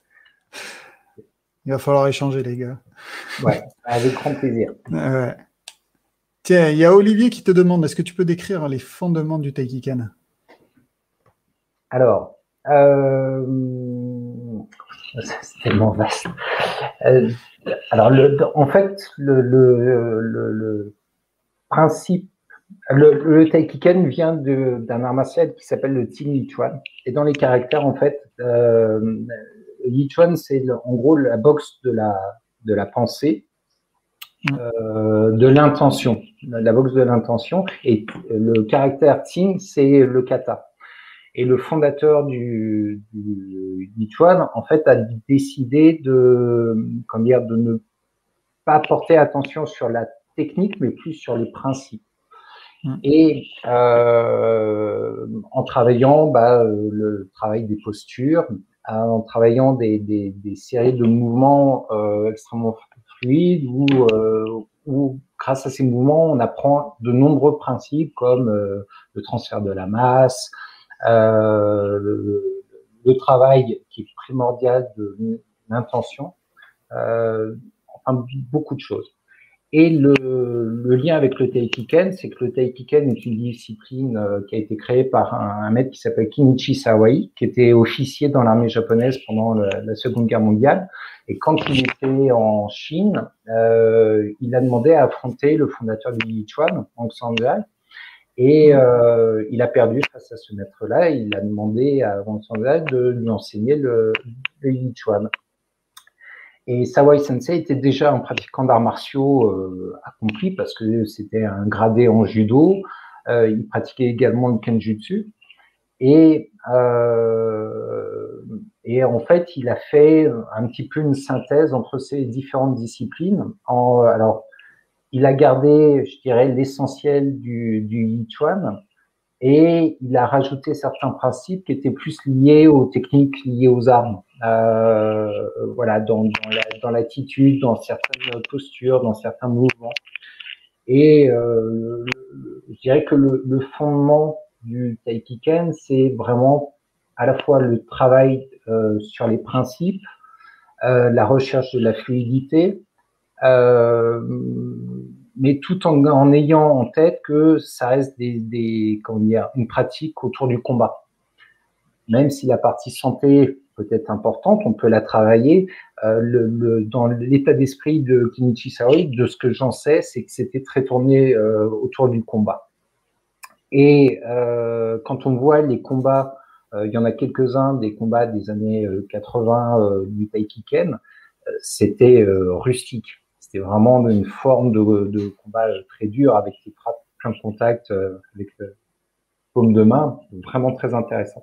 Il va falloir échanger, les gars. Ouais, avec grand plaisir. Ouais. Tiens, il y a Olivier qui te demande, est-ce que tu peux décrire les fondements du Taikiken? Alors, euh... c'est tellement vaste. Euh, alors, le, en fait, le, le, le, le principe Le, le Taikiken vient d'un art martial qui s'appelle le Ting Yichuan. Et dans les caractères, en fait, euh, Yichuan, c'est en gros la boxe de la, de la pensée, euh, de l'intention, la boxe de l'intention. Et le caractère Ting, c'est le kata. Et le fondateur du, du Yichuan, en fait, a décidé de, comment dire, de ne pas porter attention sur la technique, mais plus sur les principes. Et euh, en travaillant bah, le travail des postures, en travaillant des, des, des séries de mouvements euh, extrêmement fluides où, euh, où, grâce à ces mouvements, on apprend de nombreux principes comme euh, le transfert de la masse, euh, le, le travail qui est primordial de l'intention, euh, enfin beaucoup de choses. Et le, le lien avec le Taikiken, c'est que le Taikiken est une discipline euh, qui a été créée par un, un maître qui s'appelle Kinichi Sawai, qui était officier dans l'armée japonaise pendant la, la Seconde Guerre mondiale. Et quand il était en Chine, euh, il a demandé à affronter le fondateur du Yichuan, Hong Sanzai, et euh, il a perdu face à ce maître-là. Il a demandé à Hong Sanzai de lui enseigner le, le Yichuan. Et Sawai Sensei était déjà un pratiquant d'arts martiaux euh, accompli parce que c'était un gradé en judo. Euh, il pratiquait également le kenjutsu. Et, euh, et en fait, il a fait un petit peu une synthèse entre ces différentes disciplines. En, alors, il a gardé, je dirais, l'essentiel du, du Yichuan et il a rajouté certains principes qui étaient plus liés aux techniques liées aux armes. Euh, voilà, dans, dans, la, dans l'attitude, dans certaines postures, dans certains mouvements. Et euh, je dirais que le, le fondement du Taikiken, c'est vraiment à la fois le travail euh, sur les principes, euh, la recherche de la fluidité, euh, mais tout en, en ayant en tête que ça reste des, des, comment dire, une pratique autour du combat. Même si la partie santé peut être importante, on peut la travailler. Euh, le, le, dans l'état d'esprit de Kinichi Sawai, de ce que j'en sais, c'est que c'était très tourné euh, autour du combat. Et euh, quand on voit les combats, euh, il y en a quelques-uns des combats des années quatre-vingts euh, du Taikiken, euh, c'était euh, rustique. C'était vraiment une forme de, de combat très dur avec des frappes plein de contact euh, avec le paume de main, vraiment très intéressant.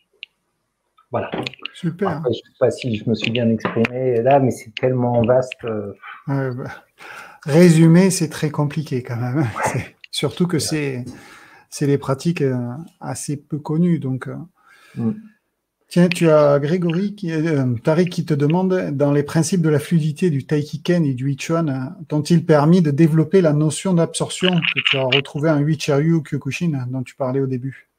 Voilà. Super. Après, je ne sais pas si je me suis bien exprimé là, mais c'est tellement vaste. Euh... Euh, bah, résumer, c'est très compliqué quand même. Ouais. Surtout que c'est c'est des pratiques euh, assez peu connues. Donc, euh... mm. Tiens, tu as Grégory, qui, euh, Tariq qui te demande, dans les principes de la fluidité du Taikiken et du Yichuan, t'ont-ils permis de développer la notion d'absorption que tu as retrouvée en Huichiryu Kyokushin dont tu parlais au début?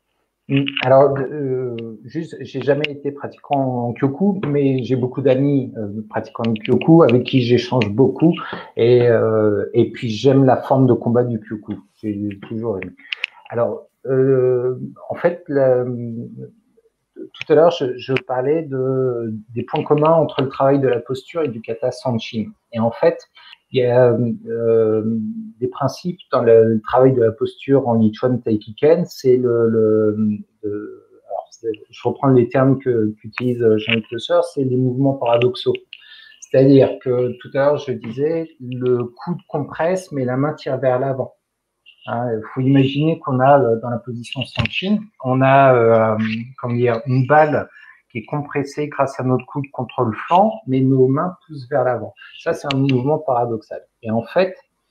Alors, euh, juste, j'ai jamais été pratiquant en Kyoku, mais j'ai beaucoup d'amis euh, pratiquants de Kyoku avec qui j'échange beaucoup, et euh, et puis j'aime la forme de combat du Kyoku. J'ai toujours aimé. Alors, euh, en fait, la, tout à l'heure, je, je parlais de des points communs entre le travail de la posture et du kata sanshin. Et en fait, il y a euh, des principes dans le, le travail de la posture en Yichuan Taikiken, c'est le, le, le alors je reprends les termes que qu'utilise Jean-Luc Le Seur, c'est les mouvements paradoxaux. C'est-à-dire que tout à l'heure, je disais, le coude compresse, mais la main tire vers l'avant. Il hein, faut imaginer qu'on a dans la position sanshin, on a euh, comment dire, une balle qui est compressée grâce à notre coude contre le flanc, mais nos mains poussent vers l'avant. Ça, c'est un mouvement paradoxal. Et en fait,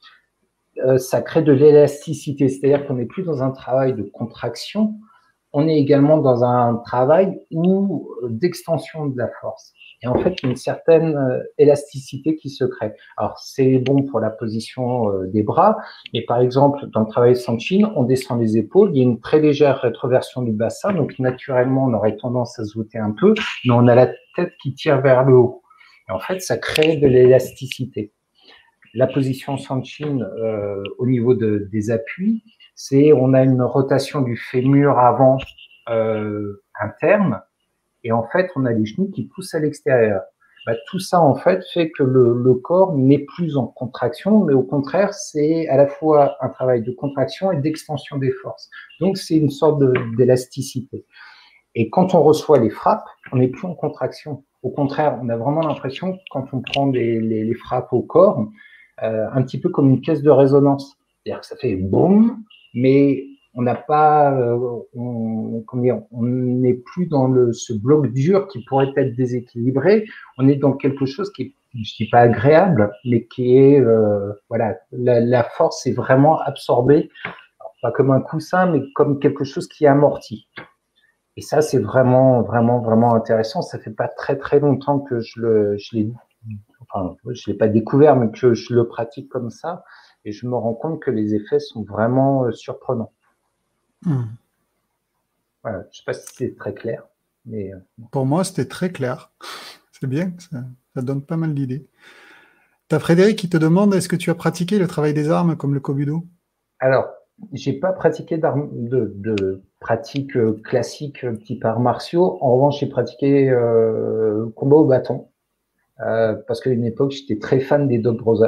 euh, ça crée de l'élasticité, c'est-à-dire qu'on n'est plus dans un travail de contraction, on est également dans un travail où d'extension de la force. Et en fait, une certaine euh, élasticité qui se crée. Alors, c'est bon pour la position euh, des bras, mais par exemple, dans le travail sanshin, on descend les épaules, il y a une très légère rétroversion du bassin, donc naturellement, on aurait tendance à se voûter un peu, mais on a la tête qui tire vers le haut. Et en fait, ça crée de l'élasticité. La position sanshin euh, au niveau de, des appuis, c'est on a une rotation du fémur avant euh, interne, et en fait, on a les genoux qui poussent à l'extérieur. bah, tout ça, en fait, fait que le, le corps n'est plus en contraction, mais au contraire, c'est à la fois un travail de contraction et d'extension des forces. Donc, c'est une sorte d'élasticité. Et quand on reçoit les frappes, on n'est plus en contraction. Au contraire, on a vraiment l'impression, quand on prend des, les, les frappes au corps, euh, un petit peu comme une caisse de résonance. C'est-à-dire que ça fait boum, mais on n'a pas, euh, on, comment dire, on n'est plus dans le, ce bloc dur qui pourrait être déséquilibré. On est dans quelque chose qui est, je dis pas agréable, mais qui est, euh, voilà, la, la force est vraiment absorbée, alors, pas comme un coussin, mais comme quelque chose qui amortit. Et ça, c'est vraiment, vraiment, vraiment intéressant. Ça fait pas très, très longtemps que je le, je l'ai, enfin, je l'ai pas découvert, mais que je le pratique comme ça. Et je me rends compte que les effets sont vraiment surprenants. Mmh. Voilà. Je sais pas si c'est très clair, mais. Pour moi, c'était très clair. C'est bien, ça, ça donne pas mal d'idées. T'as Frédéric qui te demande, est-ce que tu as pratiqué le travail des armes comme le Kobudo? Alors, j'ai pas pratiqué d'armes, de, de pratiques classiques type arts martiaux. En revanche, j'ai pratiqué euh, combat au bâton euh, parce qu'à une époque, j'étais très fan des Dog Brothers.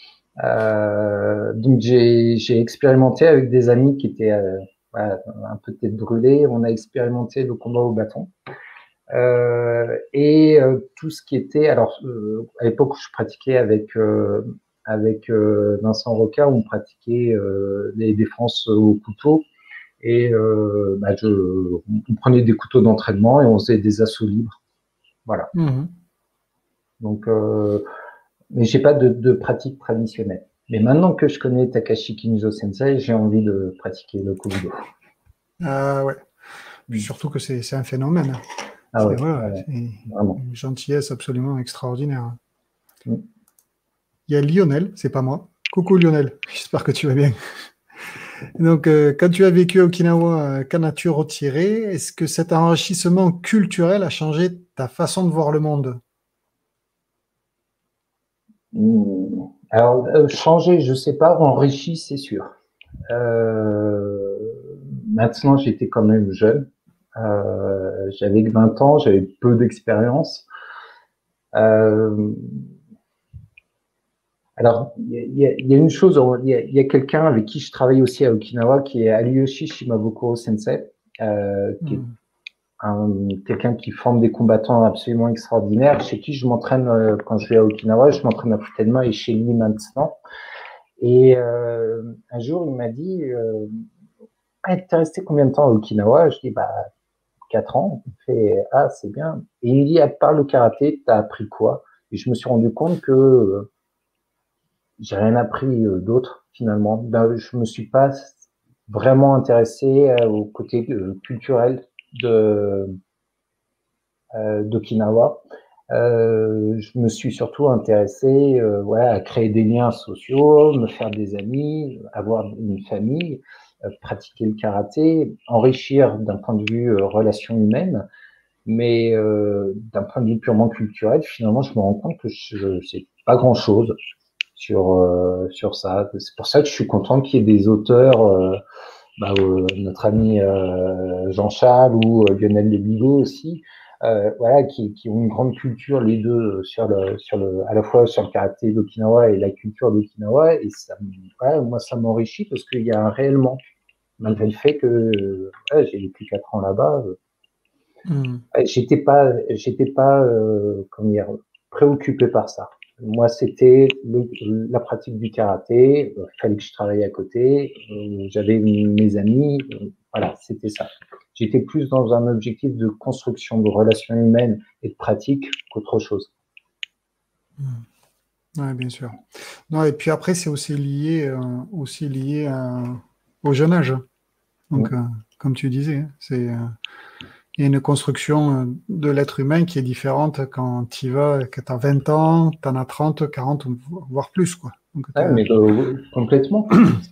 Euh, donc, j'ai, j'ai expérimenté avec des amis qui étaient euh, voilà, un peu tête brûlée. On a expérimenté le combat au bâton. Euh, et euh, tout ce qui était, alors euh, à l'époque où je pratiquais avec euh, avec euh, Vincent Roca, on pratiquait euh, les défenses au couteau et euh, bah, je, on prenait des couteaux d'entraînement et on faisait des assauts libres, voilà. Mmh. Donc, euh, mais j'ai pas de, de pratique traditionnelle. Mais maintenant que je connais Takashi Kimizo Sensei, j'ai envie de pratiquer le Kobudo. Ah ouais. Puis surtout que c'est un phénomène. Ah ouais, voilà, ouais, une gentillesse absolument extraordinaire. Mm. Il y a Lionel, c'est pas moi. Coucou Lionel, j'espère que tu vas bien. Donc, euh, quand tu as vécu à Okinawa, euh, qu'en as-tu retiré? Est-ce que cet enrichissement culturel a changé ta façon de voir le monde? mm. Alors, euh, changer, je sais pas, enrichi, c'est sûr. Euh, maintenant, j'étais quand même jeune. Euh, j'avais que vingt ans, j'avais peu d'expérience. Euh, alors, il y, y, y a une chose, il y a, y a quelqu'un avec qui je travaille aussi à Okinawa, qui est Aliyoshi Shimabukuro Sensei, euh, qui est un, quelqu'un qui forme des combattants absolument extraordinaires, chez qui je m'entraîne euh, quand je vais à Okinawa, je m'entraîne à Futenma et chez lui maintenant. Et euh, un jour, il m'a dit, euh, ah, t'es resté combien de temps à Okinawa? Je dis, bah, quatre ans. Il fait, ah, c'est bien. Et il dit, à part le karaté, t'as appris quoi? Et je me suis rendu compte que euh, j'ai rien appris euh, d'autre, finalement. Ben, je me suis pas vraiment intéressé euh, au côté euh, culturel de euh, d'Okinawa. Euh, je me suis surtout intéressé euh, ouais, à créer des liens sociaux, me faire des amis, avoir une famille, euh, pratiquer le karaté, enrichir d'un point de vue euh, relation humaine, mais euh, d'un point de vue purement culturel, finalement, je me rends compte que je sais pas grand-chose sur euh, sur ça. C'est pour ça que je suis content qu'il y ait des auteurs, euh, bah, euh, notre ami euh, Jean-Charles ou euh, Lionel Lebigot aussi, euh, voilà, qui, qui ont une grande culture les deux sur le sur le à la fois sur le karaté d'Okinawa et la culture d'Okinawa, et ça, ouais, moi ça m'enrichit parce qu'il y a un réel manque, malgré le fait que ouais, j'ai vécu quatre ans là-bas. Mmh. J'étais pas, j'étais pas, euh, comment dire, préoccupé par ça. Moi, c'était la pratique du karaté. Il fallait que je travaille à côté. Euh, J'avais mes amis. Euh, voilà, c'était ça. J'étais plus dans un objectif de construction de relations humaines et de pratique qu'autre chose. Mmh. Oui, bien sûr. Non, et puis après, c'est aussi lié, euh, aussi lié à, au jeune âge. Donc, mmh. euh, comme tu disais, c'est euh, il y a une construction de l'être humain qui est différente quand tu y vas, que tu as vingt ans, tu en as trente, quarante, voire plus, quoi. Donc, ah, mais euh, complètement.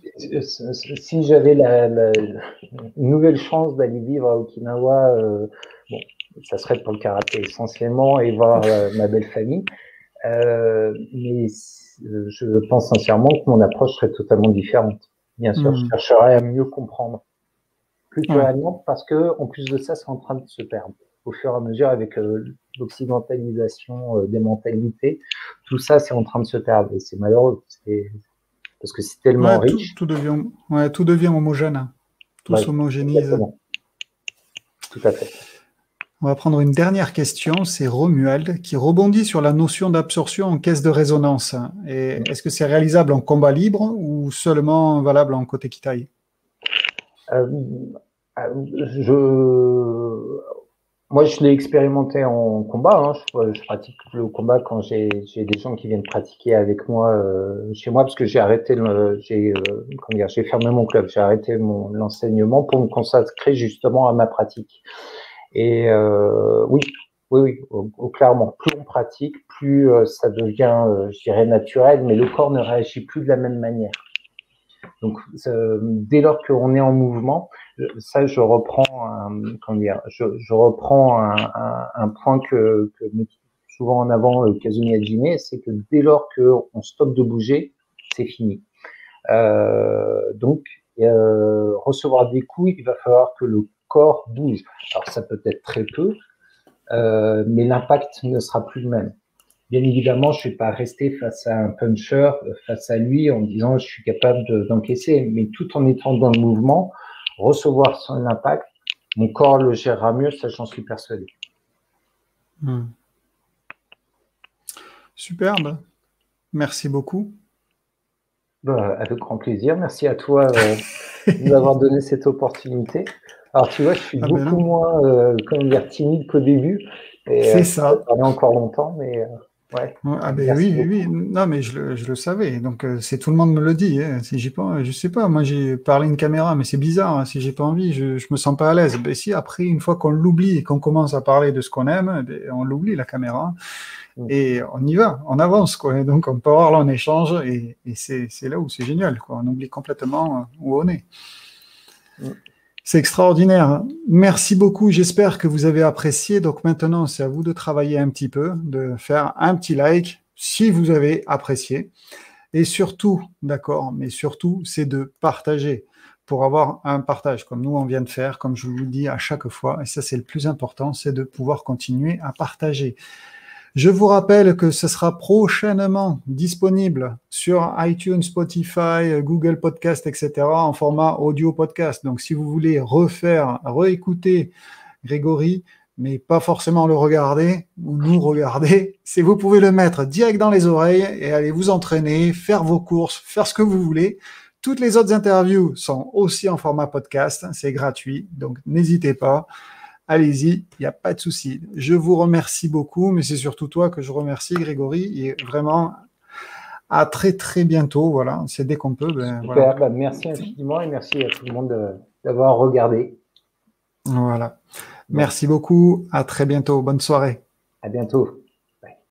Si j'avais la, la, une nouvelle chance d'aller vivre à Okinawa, euh, bon, ça serait pour le karaté essentiellement et voir euh, ma belle famille. Euh, mais je pense sincèrement que mon approche serait totalement différente. Bien sûr, mmh. je chercherais à mieux comprendre culturellement, ouais. parce que en plus de ça, c'est en train de se perdre. au fur et à mesure avec euh, l'occidentalisation euh, des mentalités. Tout ça, c'est en train de se perdre et c'est malheureux. C'est, parce que c'est tellement ouais, tout, riche. tout, devient, ouais, tout devient homogène. Tout Ouais, s'homogénise. exactement. Tout à fait. On va prendre une dernière question. C'est Romuald qui rebondit sur la notion d'absorption en caisse de résonance. Et est-ce que c'est réalisable en combat libre ou seulement valable en côté Kitai? euh, je... Moi, je l'ai expérimenté en combat. Hein. Je, je pratique le combat quand j'ai des gens qui viennent pratiquer avec moi euh, chez moi, parce que j'ai arrêté, le, j'ai, euh, comment dire, j'ai fermé mon club, j'ai arrêté mon l'enseignement pour me consacrer justement à ma pratique. Et euh, oui, oui, oui, au, au, clairement, plus on pratique, plus euh, ça devient, euh, je dirais, naturel, mais le corps ne réagit plus de la même manière. Donc, euh, dès lors qu'on est en mouvement, ça, je reprends, un, comment dire, je, je reprends un, un, un point que, que met souvent en avant Kazumi Hajime, c'est que dès lors qu'on stoppe de bouger, c'est fini. Euh, donc, euh, recevoir des coups, il va falloir que le corps bouge. Alors, ça peut être très peu, euh, mais l'impact ne sera plus le même. Bien évidemment, je ne vais pas rester face à un puncher, face à lui, en disant je suis capable d'encaisser, mais tout en étant dans le mouvement, recevoir son impact, mon corps le gérera mieux, ça j'en suis persuadé. Hmm. Superbe. Merci beaucoup. Bah, avec grand plaisir. Merci à toi euh, de m'avoir donné cette opportunité. Alors tu vois, je suis ah beaucoup ben moins euh, comment dire, timide qu'au début. C'est euh, ça. Ça va encore longtemps, mais... Euh... Ouais. Ah ben oui, oui, oui, non mais je le, je le savais, donc euh, c'est tout le monde me le dit, hein. Si j'ai pas, je sais pas, moi j'ai parlé une caméra, mais c'est bizarre, hein. Si j'ai pas envie, je, je me sens pas à l'aise. Ben si après, une fois qu'on l'oublie et qu'on commence à parler de ce qu'on aime, ben, on l'oublie la caméra, mmh. Et on y va, on avance, quoi. Et donc on peut avoir là un échange, et, et c'est là où c'est génial, quoi. On oublie complètement où on est. Mmh. C'est extraordinaire. Merci beaucoup. J'espère que vous avez apprécié. Donc maintenant, c'est à vous de travailler un petit peu, de faire un petit like si vous avez apprécié. Et surtout, d'accord, mais surtout, c'est de partager pour avoir un partage comme nous, on vient de faire, comme je vous le dis à chaque fois. Et ça, c'est le plus important, c'est de pouvoir continuer à partager. Je vous rappelle que ce sera prochainement disponible sur iTunes, Spotify, Google Podcast, et cetera en format audio podcast. Donc, si vous voulez refaire, réécouter Grégory, mais pas forcément le regarder ou nous regarder, c'est vous pouvez le mettre direct dans les oreilles et aller vous entraîner, faire vos courses, faire ce que vous voulez. Toutes les autres interviews sont aussi en format podcast, c'est gratuit, donc n'hésitez pas. Allez-y, il n'y a pas de souci. Je vous remercie beaucoup, mais c'est surtout toi que je remercie, Grégory, et vraiment à très très bientôt. Voilà, c'est dès qu'on peut. Ben, Super, voilà. Bah, merci infiniment et merci à tout le monde d'avoir regardé. Voilà. Bon. Merci beaucoup. À très bientôt. Bonne soirée. À bientôt.